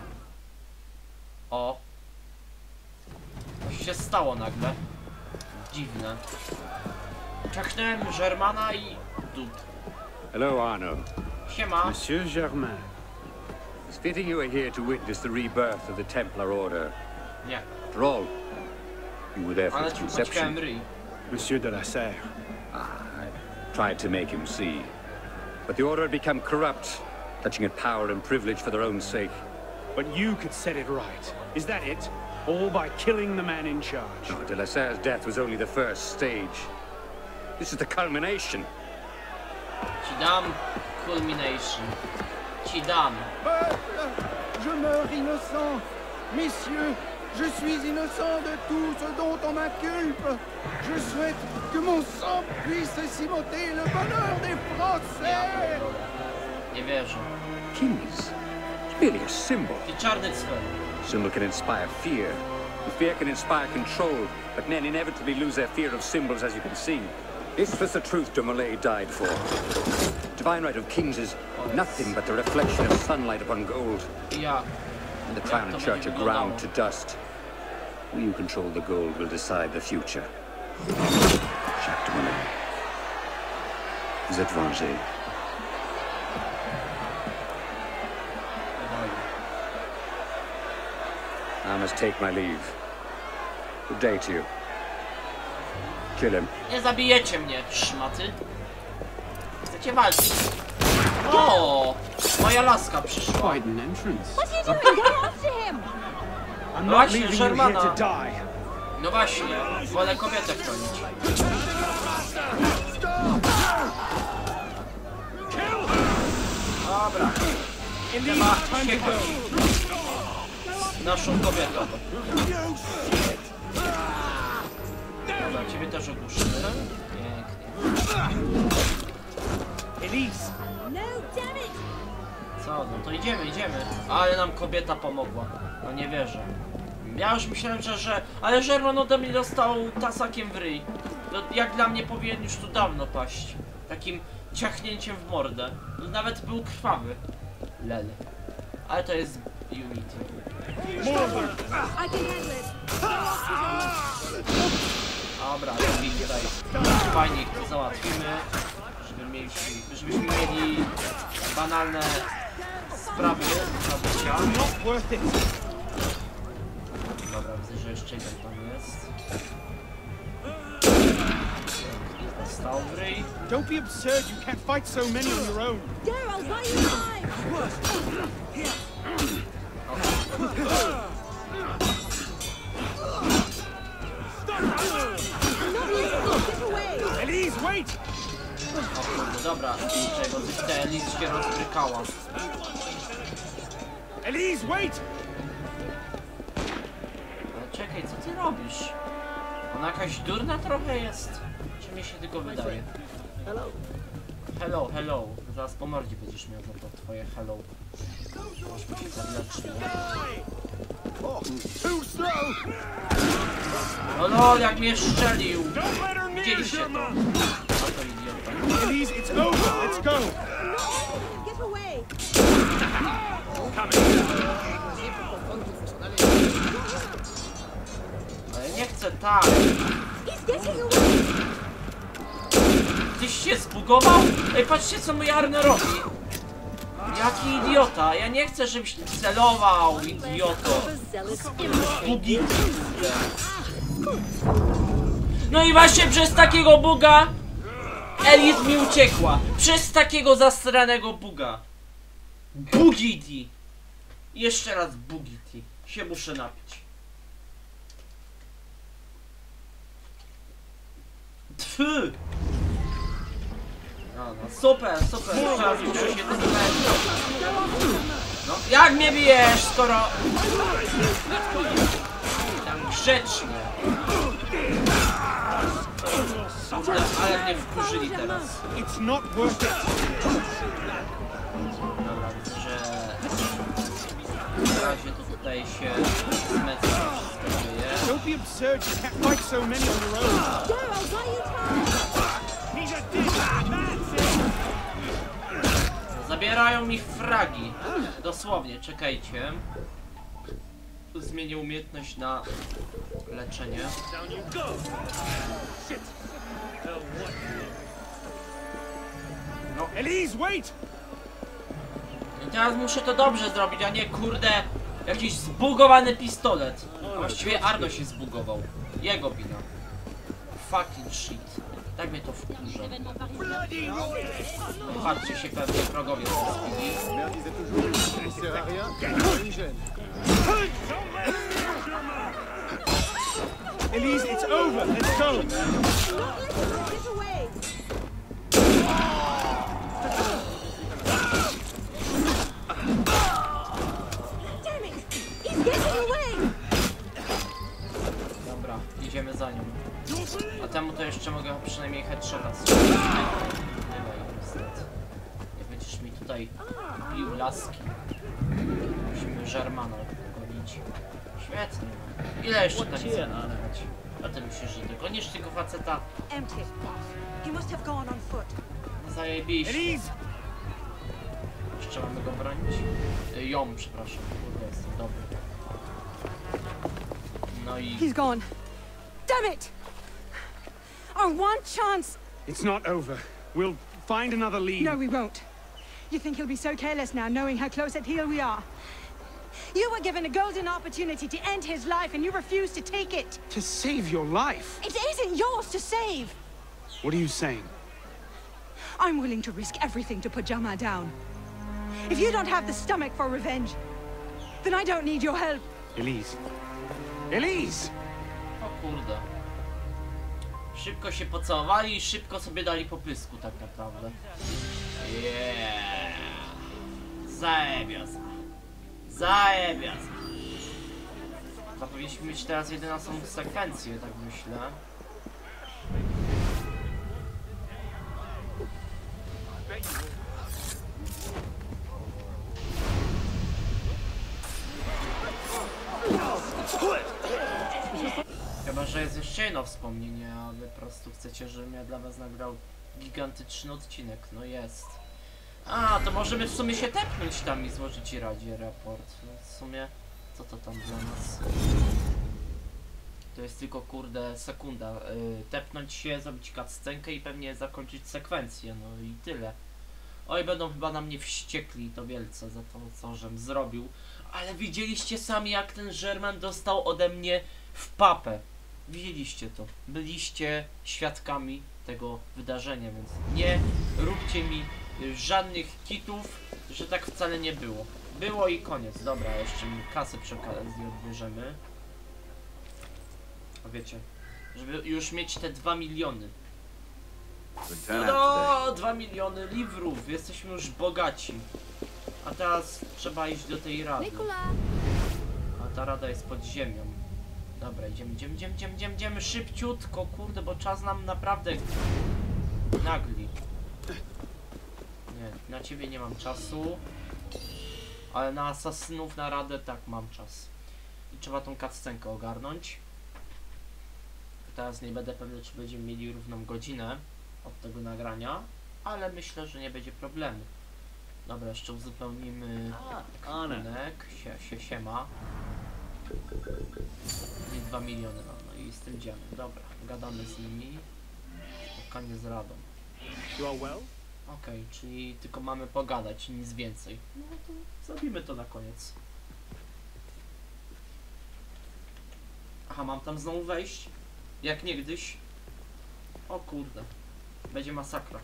O. Coś się stało nagle. Dziwne. Czeknąłem Germana i dup. Hello, Arno. Siema. Monsieur Germain. It's fitting you are here to witness the rebirth of the Templar Order. Nie. After all, you were there for Ale its ci conception. poczekałem ryj. Monsieur de la Serre. Ah, I tried to make him see. But the Order had become corrupt, clutching at power and privilege for their own sake. But you could set it right. Is that it? All by killing the man in charge. No, de la Serre's death was only the first stage. This is the culmination. Ci dam culmination. Ci dam. Je meurs innocent. Messieurs, je suis innocent de tout ce dont on m'inculpe. Je souhaite que mon sang puisse cimenter le bonheur des Français. Nie wierzę. Kings. It's merely a symbol. I czarny cwer. Symbol can inspire fear. And fear can inspire control, but men inevitably lose their fear of symbols, as you can see. This was the truth de Molay died for. Divine right of kings is nothing but the reflection of sunlight upon gold. Ja. And the crown and church are ground to dust. Who you control the gold will decide the future. Jacques de Molay. Vous êtes vengé. I must take my leave. Good day to you. Kill him. Nie zabijecie mnie, szmaty. Chcecie walczyć? O! Moja laska przyszła. Quite an entrance. What's he doing? Go after him! I'm No not właśnie, leaving you here Germana. to die. No właśnie, wolę kobietę chronić. Dobra. Chyba się chodzi. Z naszą kobietą. Dobra, ciebie też ogłuszymy. Pięknie. No, no to idziemy, idziemy. Ale nam kobieta pomogła. No nie wierzę. Ja już myślałem, że... że ale Żerman ode mnie dostał tasakiem w ryj. No, jak dla mnie powinien już tu dawno paść. Takim ciachnięciem w mordę. No, nawet był krwawy. Lele. Ale to jest Unity. Dobra, lepiej tutaj fajnie ich to załatwimy. Żeby mieli, żebyśmy mieli banalne sprawy do bycia. Dobra, widzę, że jeszcze jeden tam jest. Stał w ryj. Don't be absurd, you can't fight so many on your own. There, I'll buy you time. Elise, wait! O kurde, dobra, czego ta Elise się rozbrykała. Elise, wait! Ale czekaj, co ty robisz? Ona jakaś durna trochę jest? Czy mi się tylko wydaje? Hello, hello. Zaraz po mordzie będziesz miał za to twoje hello. Może mi się podleczy. No lol, jak mnie szczelił! Widzieliście to? A to idiota. Elise, it's over. Let's go. Get away. Ale nie chcę tak! He's getting away. Tyś się zbugował? Ej, patrzcie co mój Arno robi! Jaki idiota! Ja nie chcę, żebyś celował, idioto! Bugi. No i właśnie przez takiego buga Elise mi uciekła! Przez takiego zastranego buga! Bugity! Jeszcze raz Bugity. Się muszę napić. Tfu! No, no, super, super, teraz muszę się tym zmęczyć. No, jak mnie bijesz, skoro... Tam grzecznie. Kurde, ale mnie wkurzyli teraz. Dobra, widzę, że... Na razie to tutaj się zmęczy, wszystko dzieje. Don't be absurd, you can't fight so many on your own. There, I'll buy you time. Zabierają mi fragi. Dosłownie, czekajcie. Tu zmienię umiejętność na leczenie. No. Elise, wait! I teraz muszę to dobrze zrobić, a nie kurde jakiś zbugowany pistolet. A właściwie Arno się zbugował. Jego wina. Fucking shit. Tak mnie to wkurza. Patrzcie się, pewnie wrogowie zespili. Elise, it's over. Let's go. Get away. Damn it! He's getting away. Dobra, idziemy za nią. A temu to jeszcze mogę przynajmniej headshota strzelić. Dawaj, niestety. Nie będziesz mi tutaj bił laski. Musimy Żermana dogonić. Świetnie. Ile jeszcze tak zamknąć? A ty myślisz, że dogonisz tego faceta? Empty. He must have gone on foot. No zajebiście. Jeszcze mamy go bronić? Y, ją, przepraszam. Kurde, jestem dobry. No i... He's gone. Damn it! Our one chance! It's not over. We'll find another lead. No, we won't. You think he'll be so careless now, knowing how close at heel we are? You were given a golden opportunity to end his life, and you refused to take it. To save your life? It isn't yours to save. What are you saying? I'm willing to risk everything to put Jama down. If you don't have the stomach for revenge, then I don't need your help. Elise. Elise! O kurde. Szybko się pocałowali i szybko sobie dali po pysku tak naprawdę. Yeah. Zajebiaza. Zajebiaza. To powinniśmy mieć teraz jedenastą sekwencję, tak myślę. Chyba, że jest jeszcze jedno wspomnienie, a wy po prostu chcecie, żebym ja dla was nagrał gigantyczny odcinek. No jest. A, to możemy w sumie się tepnąć tam i złożyć Radzie raport. No w sumie, co to tam dla nas? To jest tylko, kurde, sekunda. Yy, tepnąć się, zrobić cutscenkę i pewnie zakończyć sekwencję, no i tyle. Oj, będą chyba na mnie wściekli to wielce za to, co żem zrobił. Ale widzieliście sami, jak ten Germain dostał ode mnie w papę. Widzieliście to. Byliście świadkami tego wydarzenia, więc nie róbcie mi żadnych kitów, że tak wcale nie było. Było i koniec. Dobra, jeszcze mi kasę przy okazji odbierzemy. A wiecie, żeby już mieć te dwa miliony. No, dwa miliony liwrów. Jesteśmy już bogaci. A teraz trzeba iść do tej rady. A ta rada jest pod ziemią. Dobra, idziemy, idziemy, idziemy, idziemy, idziemy, idziemy szybciutko, kurde, bo czas nam naprawdę nagli. Nie, na ciebie nie mam czasu. Ale na asasynów, na radę tak mam czas. I trzeba tą cutscenkę ogarnąć. Teraz nie będę pewny, czy będziemy mieli równą godzinę od tego nagrania, ale myślę, że nie będzie problemu. Dobra, jeszcze uzupełnimy rynek, się, się, siema. I dwa miliony mam, no i z tym idziemy. Dobra, gadamy z nimi. Spotkanie z radą. Okej, okay, czyli tylko mamy pogadać, nic więcej. No to zrobimy to na koniec. Aha, mam tam znowu wejść? Jak niegdyś? O kurde. Będzie masakra.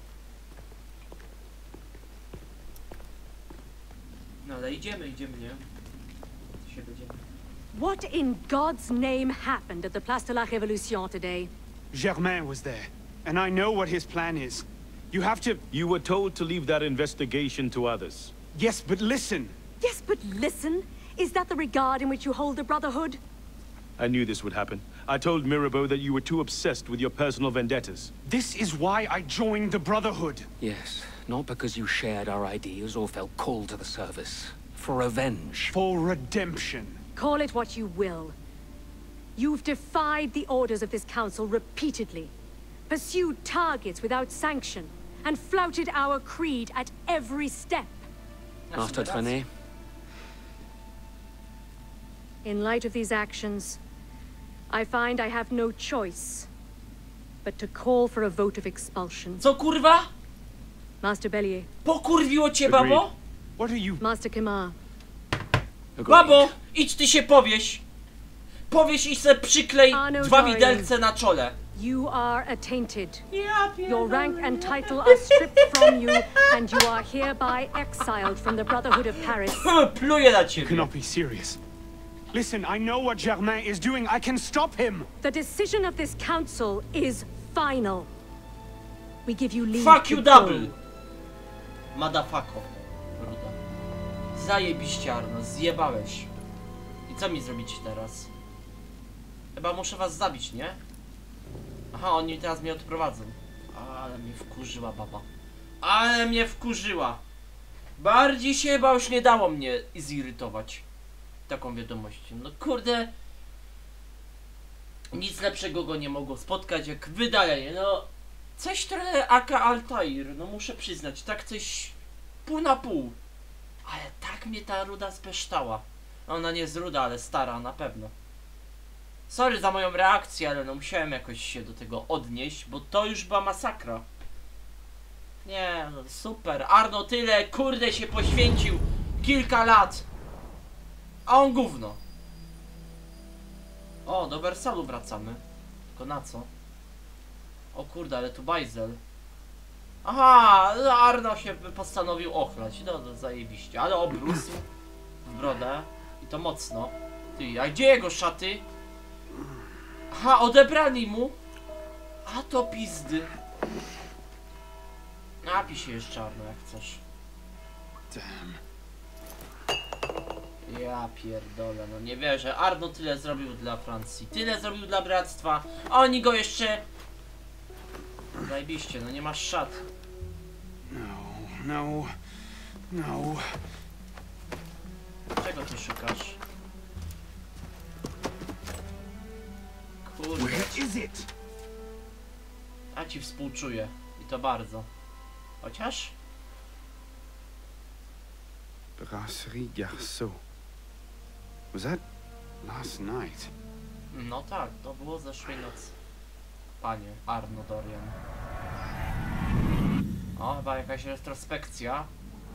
No ale idziemy, idziemy, nie? Się będziemy. What in God's name happened at the Place de la Révolution today? Germain was there, and I know what his plan is. You have to... You were told to leave that investigation to others. Yes, but listen. Yes, but listen? Is that the regard in which you hold the Brotherhood? I knew this would happen. I told Mirabeau that you were too obsessed with your personal vendettas. This is why I joined the Brotherhood. Yes, not because you shared our ideas or felt called to the service. For revenge. For redemption. Call it what you will. You've defied the orders of this council repeatedly, pursued targets without sanction, and flouted our creed at every step. After Trenet? In light of these actions, I find I have no choice but to call for a vote of expulsion. Co kurwa? Master Bellier. Pokurwiło cię, babo? What are you... Master Kimar. Babo, idź ty się powieś. Powieś i se przyklej dwa widelce na czole. You are attainted. Your rank and title are stripped from you, and you are hereby exiled from the Brotherhood of Paris. Pluję na ciebie. You cannot be serious. Listen, I know what Germain is doing. I can stop him. The decision of this council is final. We give you leave. Fuck you double. Madafako. Bruda. Zajebiście, Arno, zjebałeś. I co mi zrobicie teraz? Chyba muszę was zabić, nie? Aha, oni teraz mnie odprowadzą. Ale mnie wkurzyła baba. Ale mnie wkurzyła. Bardziej się chyba już nie dało mnie zirytować taką wiadomością. No kurde. Nic lepszego go nie mogło spotkać jak wydalenie. No coś trochę aka Altair. No muszę przyznać. Tak coś pół na pół. Ale tak mnie ta ruda speształa. Ona nie jest ruda, ale stara na pewno. Sorry za moją reakcję, ale no musiałem jakoś się do tego odnieść, bo to już była masakra. Nie, no super. Arno tyle, kurde, się poświęcił kilka lat. A on gówno. O, do Wersalu wracamy. Tylko na co? O kurde, ale tu bajzel. Aha, Arno się postanowił ochlać. No, no zajebiście. Ale obrósł w brodę. I to mocno. Ty, a gdzie jego szaty? Aha, odebrali mu. A to pizdy. Napij się jeszcze, Arno, jak chcesz. Damn. Ja pierdolę, no nie wierzę. Arno tyle zrobił dla Francji. Tyle zrobił dla bractwa. A oni go jeszcze... Zajebiście, no nie masz szat. No, no, no. Czego ty szukasz? Kurde. A ci współczuję. I to bardzo. Chociaż? Brasserie Garceau. Was that last night? No tak, to było zeszłej nocy. Panie Arno Dorian. O, chyba jakaś retrospekcja.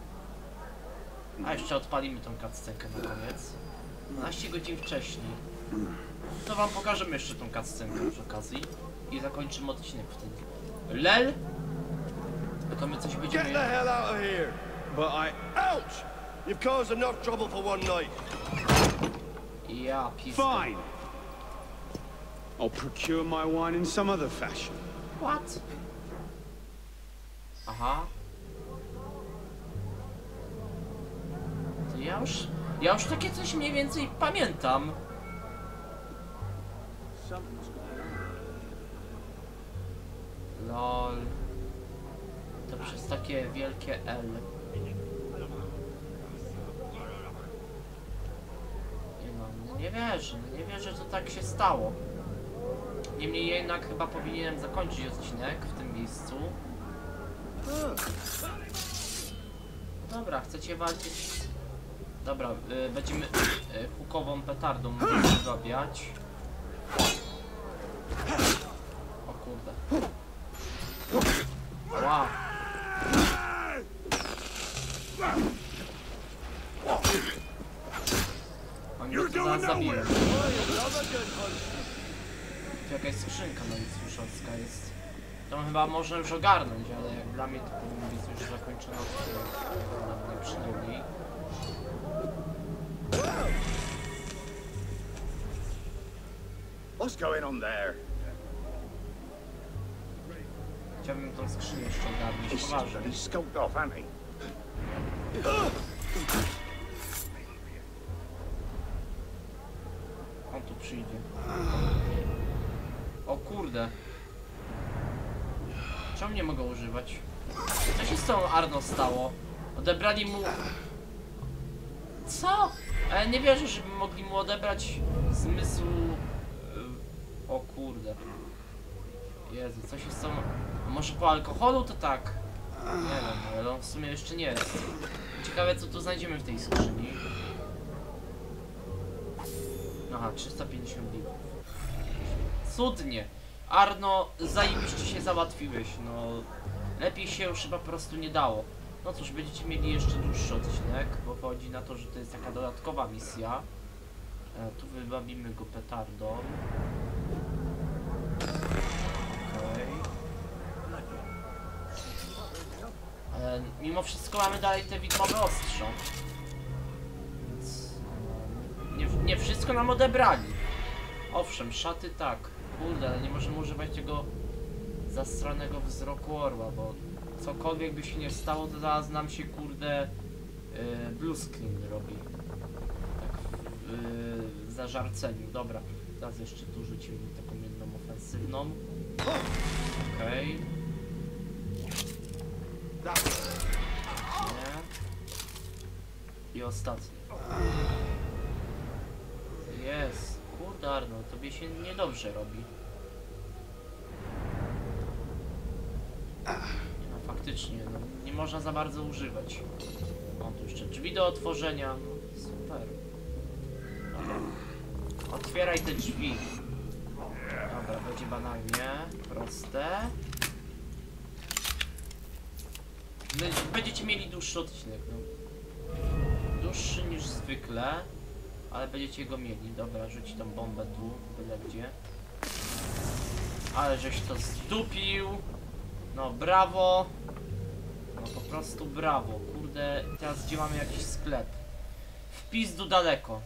A jeszcze odpalimy tą cutscenkę na koniec. dwanaście godzin wcześniej. To wam pokażemy jeszcze tą cutscenkę przy okazji. I zakończymy odcinek wtedy. Lel! Tylko my coś będziemy... Get the hell out of here! But I... Ouch! You've caused enough trouble for one night. Ja, pizda. Fine. I'll procure my wine in some other fashion. What? Aha. To ja już... Ja już takie coś mniej więcej pamiętam. Lol. To przez takie wielkie L. Nie no, nie wierzę, nie wierzę, że to tak się stało. Niemniej jednak chyba powinienem zakończyć odcinek w tym miejscu. Dobra, chcecie walczyć? Dobra, y, będziemy y, hukową petardą zabiać. O kurde. Wow. Oni mnie tu zaraz zabiją. Tu jakaś skrzynka nowicjuszowska jest. To chyba można już ogarnąć, ale jak dla mnie to powinno być już zakończone odcinek. Przynajmniej. What's going on there? Chciałbym tą skrzynię jeszcze ogarnąć, poważnie. He's scoped off, hasn't he? On tu przyjdzie. O kurde. Czemu nie mogę używać? Co się z tą Arno stało? Odebrali mu... Co? Ale nie wierzę, żeby mogli mu odebrać zmysł... O kurde. Jezu, co się z tą... Może po alkoholu to tak? Nie wiem, ale on w sumie jeszcze nie jest. Ciekawe, co tu znajdziemy w tej skrzyni. Aha, trzysta pięćdziesiąt litrów. Cudnie. Arno, zajebiście się załatwiłeś, no... Lepiej się już chyba po prostu nie dało. No cóż, będziecie mieli jeszcze dłuższy odcinek, bo chodzi na to, że to jest taka dodatkowa misja. E, tu wybawimy go petardą. Okej. Ale mimo wszystko mamy dalej te widmowe ostrza. Więc... Nie, nie wszystko nam odebrali. Owszem, szaty tak. Kurde, ale nie możemy używać tego zastranego wzroku orła, bo cokolwiek by się nie stało, to zaraz nam się, kurde, yy, blue screen robi. Tak w yy, zażarceniu. Dobra, teraz jeszcze tu rzucimy taką jedną ofensywną. Okej. Okay. Nie. I ostatni. Jest. Kurde, Arno, tobie się niedobrze robi. Nie no, faktycznie, no, nie można za bardzo używać. O, tu jeszcze drzwi do otworzenia. No, super. Dobra. Otwieraj te drzwi. Dobra, będzie banalnie. Proste. My, będziecie mieli dłuższy odcinek. No. Dłuższy niż zwykle. Ale będziecie go mieli. Dobra, rzuć tą bombę tu, byle gdzie. Ale żeś to zdupił. No, brawo. No, po prostu brawo. Kurde, teraz gdzie mamy jakiś sklep? W pizdu daleko.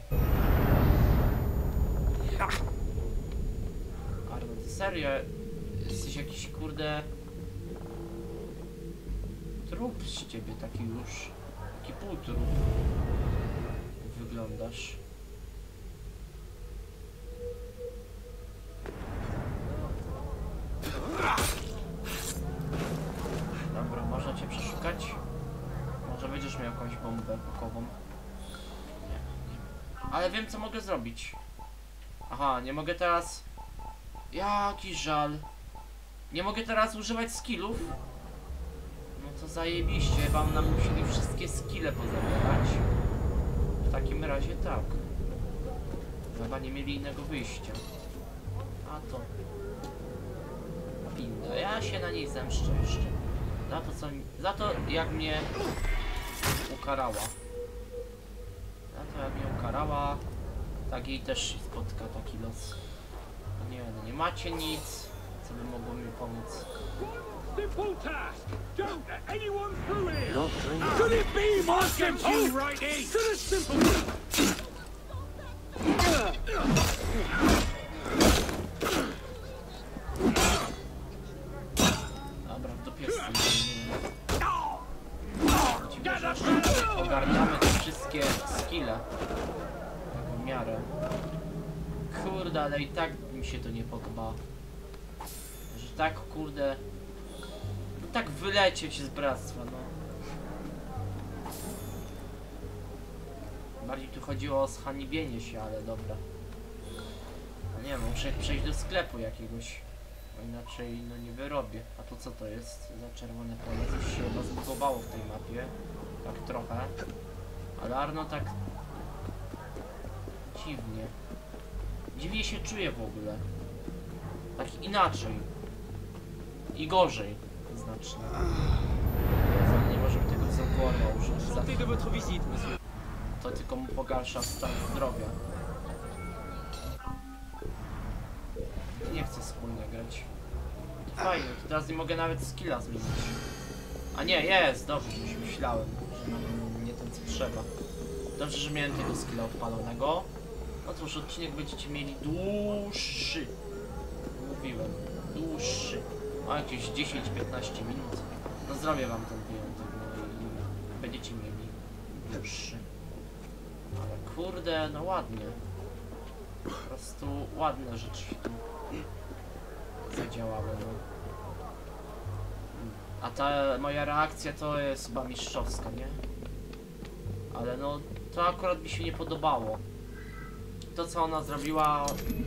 Arno, ty serio? Jesteś jakiś, kurde... Trup z ciebie taki już. Taki półtrup. Wyglądasz. Dobra, można cię przeszukać. Może będziesz miał jakąś bombę pokową. Nie, nie. Ale wiem, co mogę zrobić. Aha, nie mogę teraz Jaki żal. Nie mogę teraz używać skillów? No to zajebiście, wam nam musieli wszystkie skille pozabierać. W takim razie tak. Chyba nie mieli innego wyjścia. A to... Pinda. Ja się na niej zemszczę jeszcze. Za to co... Za to jak mnie... ukarała. Za to jak mnie ukarała... Tak jej też spotka taki los. No nie, no nie macie nic, co by mogło mi pomóc. Simple task. Don't let anyone through here. Could it be my simple right in? To the simple. Dobra, w dupie z tym. Ogarniamy te wszystkie skille. Tak w miarę. Kurde, ale i tak mi się to nie podoba. Że tak, kurde... No tak wylecieć z bractwa, no. Bardziej tu chodziło o zhanibienie się, ale dobra. No nie wiem, muszę przejść do sklepu jakiegoś. Bo inaczej, no nie wyrobię. A to co to jest za czerwone pole? Coś się chyba zbugowało w tej mapie. Tak trochę. Ale Arno tak... dziwnie. Dziwnie się czuję w ogóle. Tak inaczej. I gorzej. Znacznie. Nie możemy tego zakładu użyć. To tylko mu pogarsza stan zdrowia. Nie chcę wspólnie grać. To fajnie, to teraz nie mogę nawet skilla zmienić. A nie, jest, dobrze, już myślałem, że mam nie ten co trzeba. Dobrze, że miałem tego skilla odpalonego. No cóż, odcinek będziecie mieli dłuższy. Mówiłem, dłuższy. O jakieś dziesięć piętnaście minut. No zrobię wam ten wyjątek, no i będziecie mieli dłuższy. Ale kurde, no ładnie. Po prostu ładne rzeczy się tu zadziałały, no. A ta moja reakcja to jest chyba mistrzowska, nie? Ale no, to akurat mi się nie podobało. To co ona zrobiła...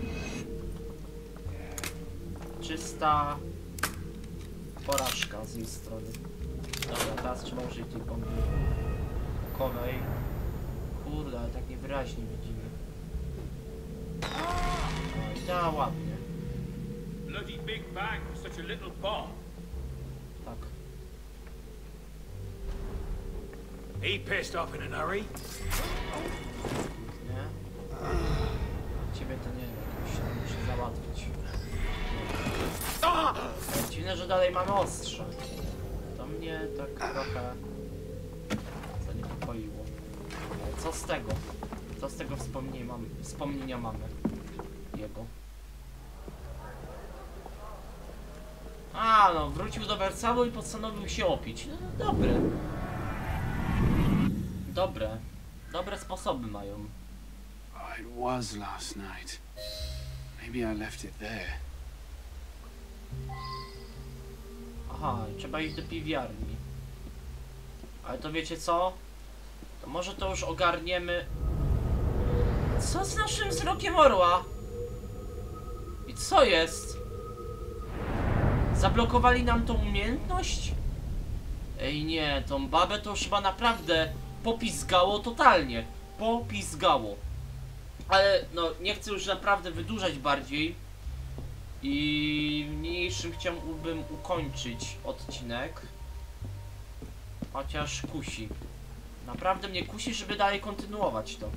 Czysta... porażka z jej strony. Dobra, teraz trzeba użyć tej bomby kowej. Kurde, ale tak niewyraźnie widzimy. No i da ładnie. Bloody big bang for such a little bomb. Tak. He pissed off in a hurry. Nie? Ciebie to nie wiem, jakoś muszę załatwić. Ale dziwne, że dalej mamy ostrze. To mnie tak trochę zaniepokoiło. Ale co z tego? Co z tego wspomnienia mamy? Wspomnienia mamy jego. A no, wrócił do Wersalu i postanowił się opić. No, dobre. Dobre. Dobre sposoby mają. Oh, it was last night. Maybe I left it there. Aha, trzeba iść do piwiarni. Ale to wiecie co? To może to już ogarniemy. Co z naszym wzrokiem orła? I co jest? Zablokowali nam tą umiejętność? Ej nie, tą babę to już chyba naprawdę popizgało totalnie. Popizgało. Ale no, nie chcę już naprawdę wydłużać bardziej. I niniejszym chciałbym ukończyć odcinek. Chociaż kusi. Naprawdę mnie kusi, żeby dalej kontynuować to.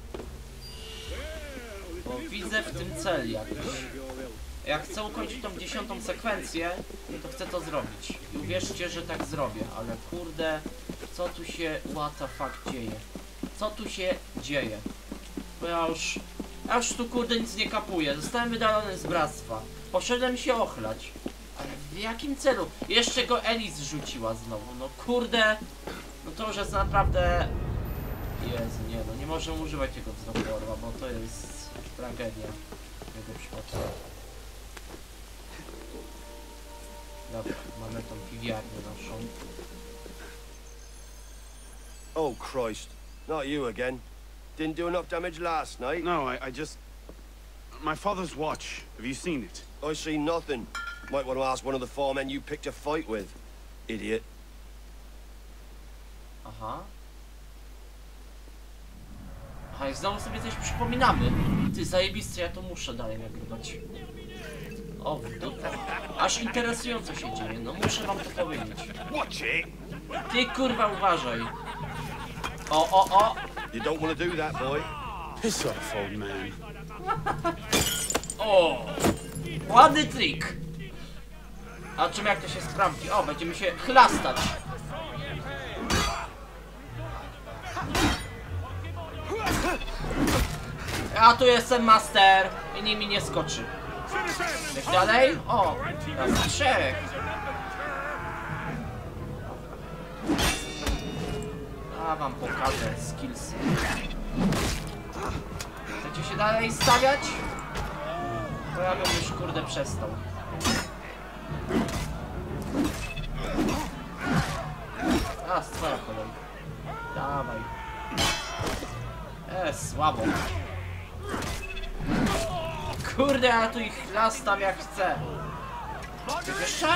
Bo widzę w tym cel jakiś. Jak chcę ukończyć tą dziesiątą sekwencję, to chcę to zrobić. I uwierzcie, że tak zrobię. Ale kurde, co tu się what the fuck dzieje? Co tu się dzieje? Bo ja już... Ja już tu kurde nic nie kapuję. Zostałem wydalony z bractwa. Poszedłem się ochlać. Ale w jakim celu? Jeszcze go Elis rzuciła znowu. No kurde. No to już jest naprawdę... Jezu, nie no. Nie możemy używać tego wzroku orła, bo to jest tragedia w jego przypadku. Dobra, mamy tą piwiarnię naszą. Oh Christ, not you again. Didn't do enough damage last night. No, I, I just... my father's watch. Have you seen it? I see nothing. Might want to ask one of the four men you picked a fight with. Idiot. Aha. Aha, i znowu sobie coś przypominamy. Ty, zajebiste, ja to muszę dalej nagrywać. O, w dupę. Aż interesująco się dzieje, no muszę wam to powiedzieć. Ty, kurwa, uważaj. O, o, o! You don't want to do that, boy. Piss off, old man. O! Ładny trik! A czym jak to się sprawdzi? O, będziemy się chlastać. Ja tu jestem master i nimi nie skoczy. Coś dalej? O! Raz trzech. A wam pokażę skillsy. Chcecie się dalej stawiać? To ja bym już kurde przestał. A, twoja kolej. Dawaj. E, słabo. Kurde, ja tu ich lastam jak chcę. Coś jeszcze?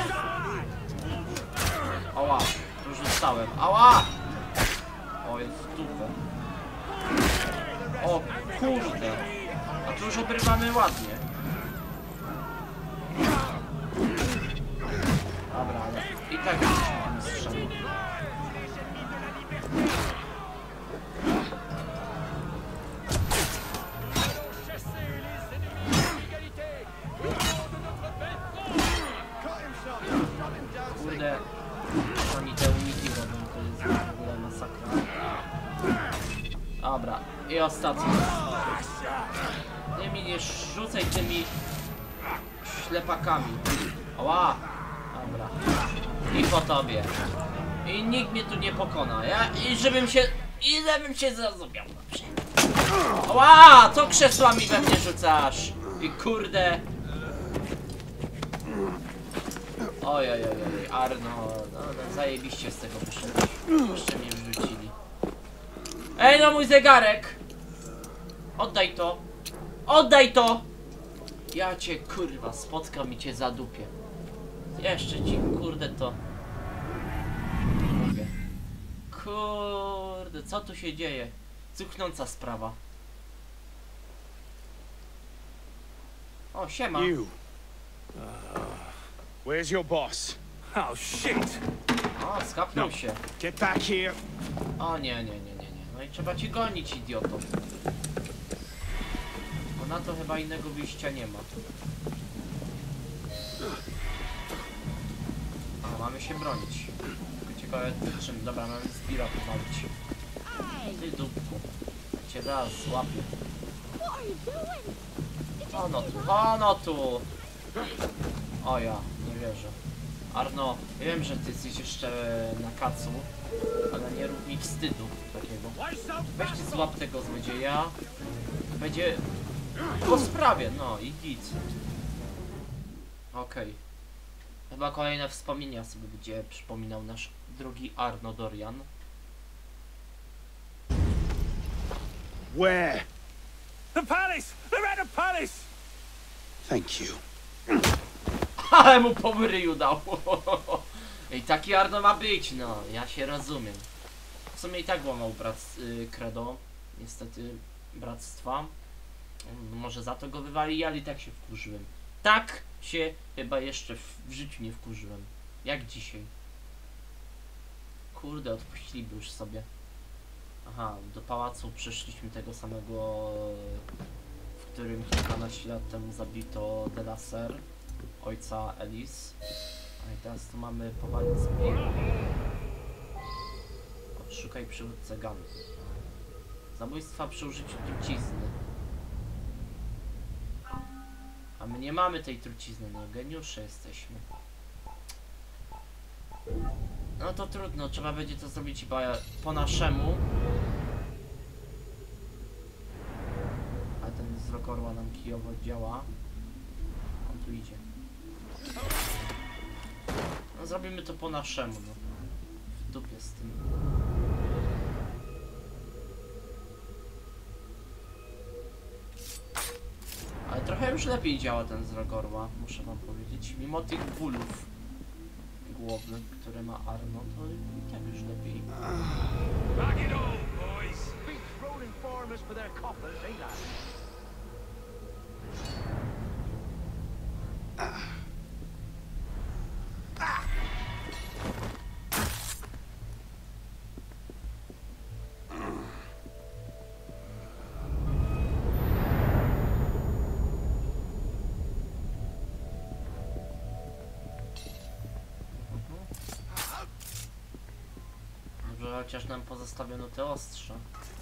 Ała, już dostałem. Ała! O, jest w dupę. O, kurde. A tu już obrywamy ładnie. Dobra, ale i tak nie strzelił. Kurde, oni te uniki robią, to jest w ogóle masakra. Dobra, i ostatni. Nie mi nie rzucaj tymi ślepakami. Ała! Dobra. I po tobie. I nikt mnie tu nie pokona. Ja, i żebym się... Ile bym się zrozumiał dobrze. Ała! Co krzesłami we mnie rzucasz? I kurde... Oj, oj, oj, oj, Arno, no, no zajebiście z tego wyszedłeś. Jeszcze mnie wrzucili. Ej, no mój zegarek! Oddaj to! Oddaj to! Ja cię, kurwa, spotkam i cię zadupię. Jeszcze ci, kurde, to... Nie mogę. Kurde, co tu się dzieje? Cuchnąca sprawa. O, siema. You. Uh, where's your boss? Oh, shit! O, skapnął No. się. Get back here. O, nie, nie, nie, nie, nie. No i trzeba ci gonić, idioto. Bo na to chyba innego wyjścia nie ma. A, mamy się bronić. Tylko ciekawe czym. Dobra, mamy zbira powalić. Ty dupku. Ja cię zaraz złapię. Ono tu, ono tu! O ja, nie wierzę. Arno, wiem, że ty jesteś jeszcze na kacu, ale nie rób mi wstydu takiego. Weź ty złap tego złodzieja. Będzie po sprawie, no i git. Okej. Okay. Chyba kolejne wspomnienia sobie będzie przypominał nasz drogi Arno Dorian. Where? The palace! They're at the palace! Thank you. Ale mu po ryju dał. I taki Arno ma być, no. Ja się rozumiem. W sumie i tak łamał brat y, credo. Niestety bractwa. Może za to go wywali, ale i tak się wkurzyłem. Tak się chyba jeszcze w, w życiu nie wkurzyłem. Jak dzisiaj. Kurde, odpuściliby już sobie. Aha, do pałacu przyszliśmy tego samego, w którym kilkanaście lat temu zabito De La Serre, ojca Elis. A i teraz tu mamy powalny zbiór. Odszukaj przywódcę gangu. Zabójstwa przy użyciu trucizny. A my nie mamy tej trucizny, no geniusze jesteśmy. No to trudno, trzeba będzie to zrobić chyba po naszemu. A ten wzrok orła nam kijowo działa. On tu idzie. No zrobimy to po naszemu, no. W dupie z tym. Ale trochę Trochę już lepiej działa ten wzrok orła, muszę wam powiedzieć. Mimo tych bólów głowy, które ma Arno, to i tak już lepiej. Back it all, boys. Big rolling farmers for their coppers, ain't that? Chociaż nam pozostawiono te ostrze.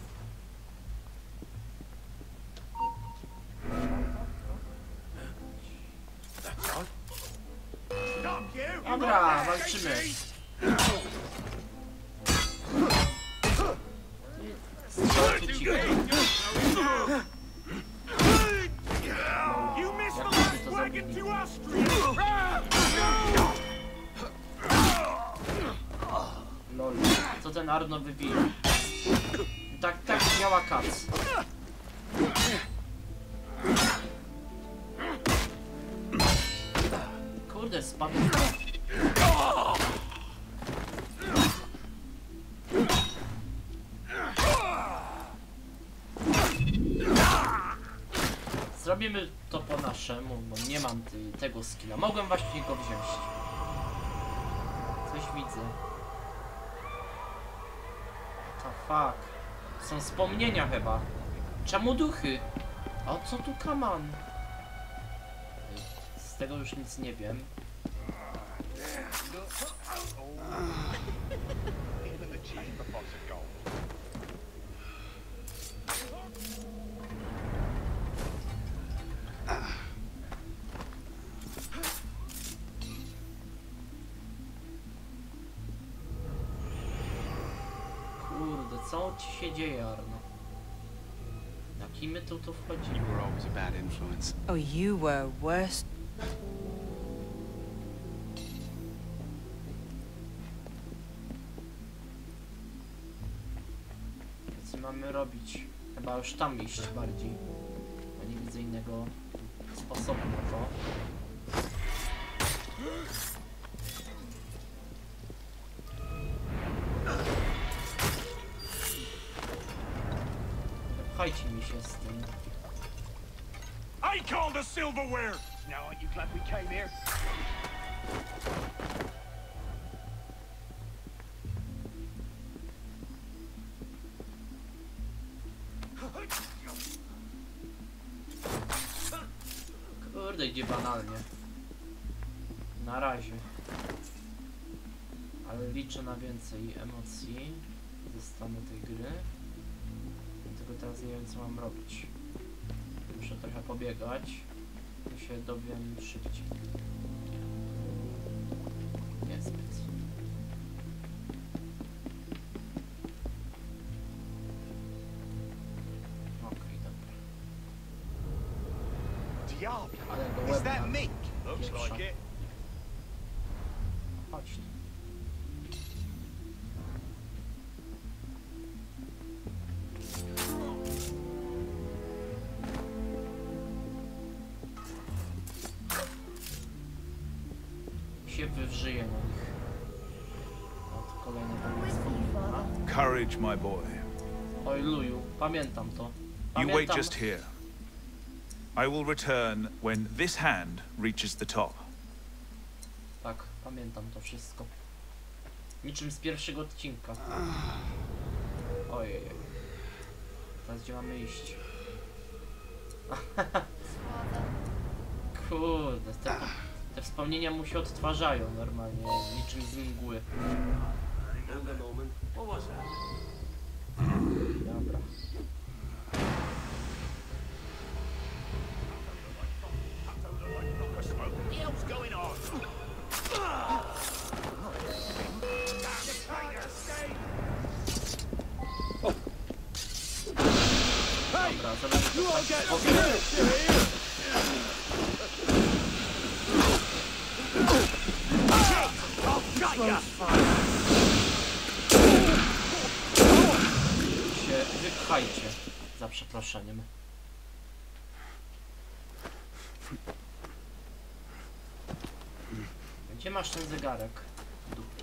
Dobra, walczymy. Strzał tu cicho. Lol, co ten Arno wybije? Tak, tak działa kac. Kurde, spadł. Zrobimy to po naszemu, bo nie mam ty, tego skilla. Mogłem właśnie go wziąć. Coś widzę. To fuck. Są wspomnienia chyba. Czemu duchy? O co tu kaman? Z tego już nic nie wiem. Kurde, co ci się dzieje, Arno? Jaki my tu tu wchodzimy? You were always a bad influence. Oh, you were worse. Co mamy robić? Chyba już tam iść bardziej. Bo nie widzę innego sposobu na to. Pchajcie mi się z tym. I call the silverware! Now aren't you glad we came here? Kurde, idzie banalnie. Na razie. Ale liczę na więcej emocji ze strony tej gry. Dlatego teraz nie wiem, co mam robić. Muszę trochę pobiegać i się dowiem szybciej. Niezbyt. Okej, dobra. Ale go łeb nam pieprza. Chodź tu. Się wywrzyje na nich. Od kolejnego wspomnienia. Courage, my boy. Oj, Luju, pamiętam to. You Pamiętam. wait just here. I will return when this hand reaches the top. Tak, pamiętam to wszystko. Niczym z pierwszego odcinka. Ojej. Teraz gdzie mamy iść? Kurde, te, te wspomnienia mu się odtwarzają normalnie, niczym z mgły. Dobra. Dobra, zależy się wypchajcie, za przeproszeniem. Gdzie masz ten zegarek? Dupku.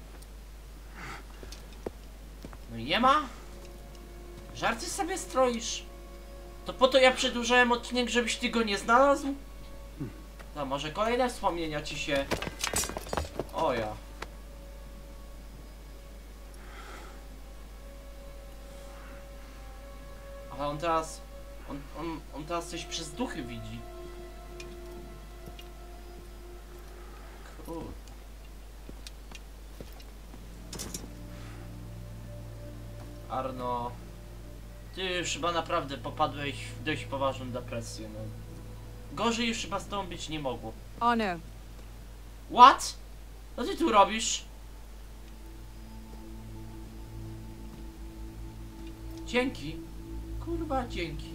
No i nie ma? Żarty sobie stroisz? To po to ja przedłużałem odcinek, żebyś ty go nie znalazł? No może kolejne wspomnienia ci się... O ja. Ale on teraz... On, on, on teraz coś przez duchy widzi. Kurde. Arno... Ty już chyba naprawdę popadłeś w dość poważną depresję, no. Gorzej już chyba z tobą być nie mogło. Arno. What? Co ty tu robisz? Dzięki. Kurwa, dzięki.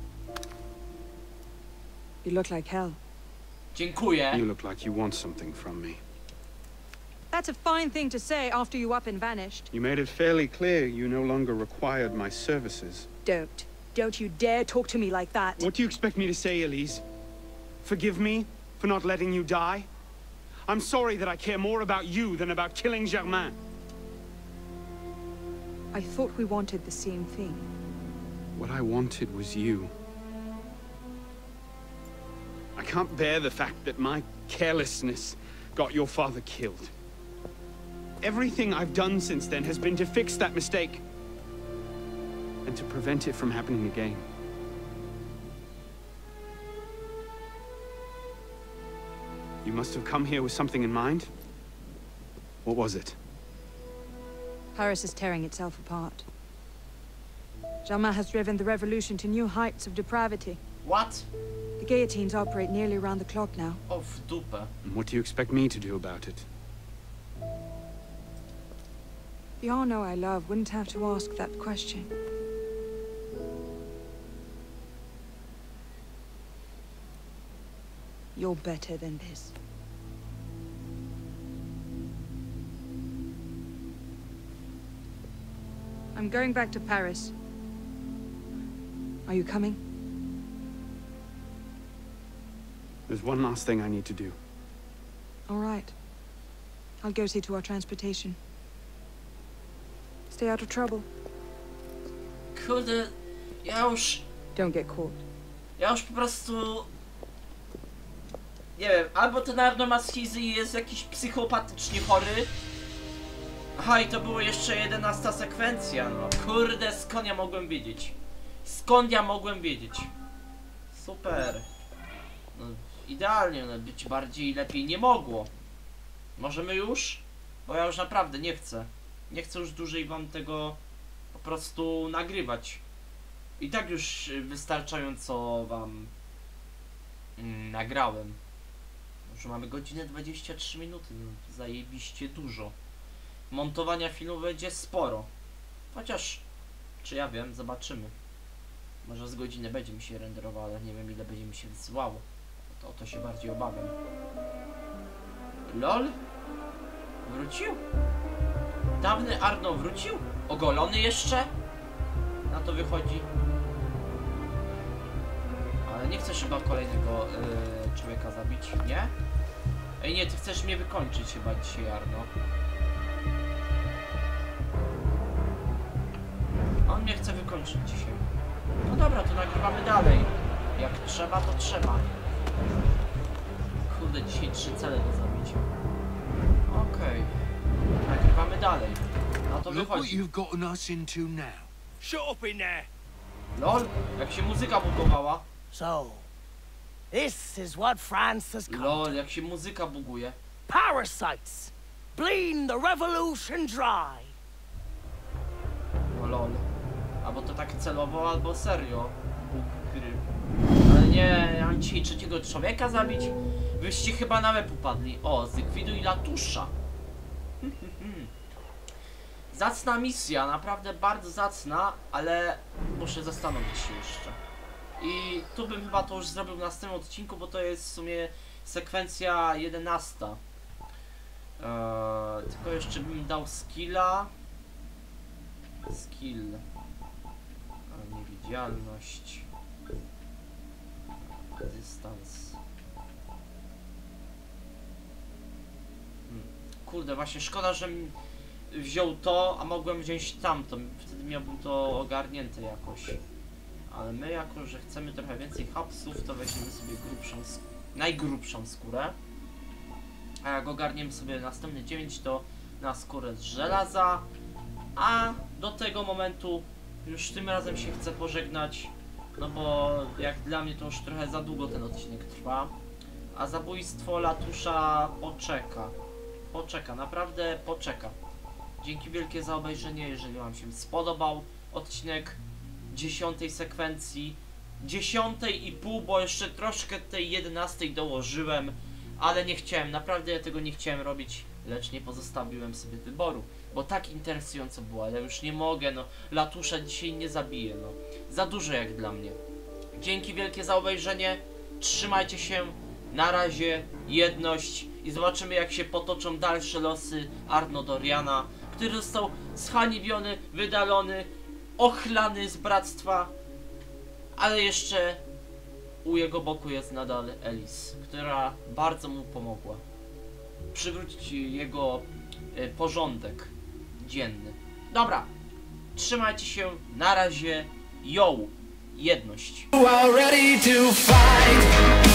You look like hell. Dziękuję. You look like you want something from me. That's a fine thing to say after you up and vanished. You made it fairly clear you no longer required my services. Don't. Don't you dare talk to me like that. What do you expect me to say, Elise? Forgive me for not letting you die? I'm sorry that I care more about you than about killing Germain. I thought we wanted the same thing. What I wanted was you. I can't bear the fact that my carelessness got your father killed. Everything I've done since then has been to fix that mistake and to prevent it from happening again. You must have come here with something in mind. What was it? Paris is tearing itself apart. Germain has driven the revolution to new heights of depravity. What? The guillotines operate nearly around the clock now. Oh, w dupę. And what do you expect me to do about it? The Arno I love wouldn't have to ask that question. You're better than this. I'm going back to Paris. Are you coming? There's one last thing I need to do. All right. I'll go see to our transportation. Stay out of trouble. Kurde, ja już... Don't get caught. Ja już po prostu... Nie wiem, albo ten Arno ma schizy i jest jakiś psychopatycznie chory. Aha, i to było jeszcze jedenasta sekwencja, no. Kurde, skąd ja mogłem wiedzieć? Skąd ja mogłem wiedzieć? Super. No, idealnie, no, być bardziej i lepiej nie mogło. Możemy już? Bo ja już naprawdę nie chcę. Nie chcę już dłużej wam tego po prostu nagrywać. I tak już wystarczająco wam mm, nagrałem. Już mamy godzinę dwadzieścia trzy minuty, no, zajebiście dużo. Montowania filmu będzie sporo. Chociaż, czy ja wiem, zobaczymy. Może z godziny będzie mi się renderowało, ale nie wiem ile będzie mi się wysyłało. O to, o to się bardziej obawiam. LOL? Wrócił? Dawny Arno wrócił? Ogolony jeszcze? Na to wychodzi. Ale nie chcesz chyba kolejnego yy, człowieka zabić, nie? Ej nie, ty chcesz mnie wykończyć chyba dzisiaj, Arno. On mnie chce wykończyć dzisiaj. No dobra, to nagrywamy dalej. Jak trzeba, to trzeba. Kurde, dzisiaj trzy cele do zabicia. Okej. Okay. Nagrywamy dalej. Na to wychodzi. Shut up in there! Lol, jak się muzyka bugowała. So, this is what France has come Lol, jak się muzyka buguje. Parasites! Bleed the revolution dry! No lol. Albo to tak celowo, albo serio. Bóg gry. Ale nie, ja mam dzisiaj trzeciego człowieka zabić? Wyście chyba na łeb upadli. O, zlikwiduj Latusza. Zacna misja, naprawdę bardzo zacna, ale muszę zastanowić się jeszcze. I tu bym chyba to już zrobił w następnym odcinku, bo to jest w sumie sekwencja jedenasta. Eee, tylko jeszcze bym dał skilla. Skill. Niewidzialność. Dystans. Hmm. Kurde, właśnie szkoda, że wziął to, a mogłem wziąć tamto. Wtedy miałbym to ogarnięte jakoś. Ale my, jako że chcemy trochę więcej hapsów, to weźmiemy sobie grubszą, najgrubszą skórę. A jak ogarniemy sobie następny dziewięć, to na skórę z żelaza. A do tego momentu już tym razem się chcę pożegnać. No bo jak dla mnie to już trochę za długo ten odcinek trwa. A zabójstwo Latusza poczeka. Poczeka, naprawdę poczeka. Dzięki wielkie za obejrzenie, jeżeli wam się spodobał odcinek dziesiątej sekwencji. Dziesiątej i pół, bo jeszcze troszkę tej jedenastej dołożyłem. Ale nie chciałem, naprawdę ja tego nie chciałem robić. Lecz nie pozostawiłem sobie wyboru. Bo tak interesująco było, ale już nie mogę, no. Latusza dzisiaj nie zabiję, no. Za dużo jak dla mnie. Dzięki wielkie za obejrzenie. Trzymajcie się. Na razie. Jedność. I zobaczymy, jak się potoczą dalsze losy Arno Doriana, który został zhańbiony, wydalony, ochlany z bractwa. Ale jeszcze u jego boku jest nadal Elis, która bardzo mu pomogła przywrócić jego y, porządek dzienny. Dobra, trzymajcie się, na razie, yo, jedność.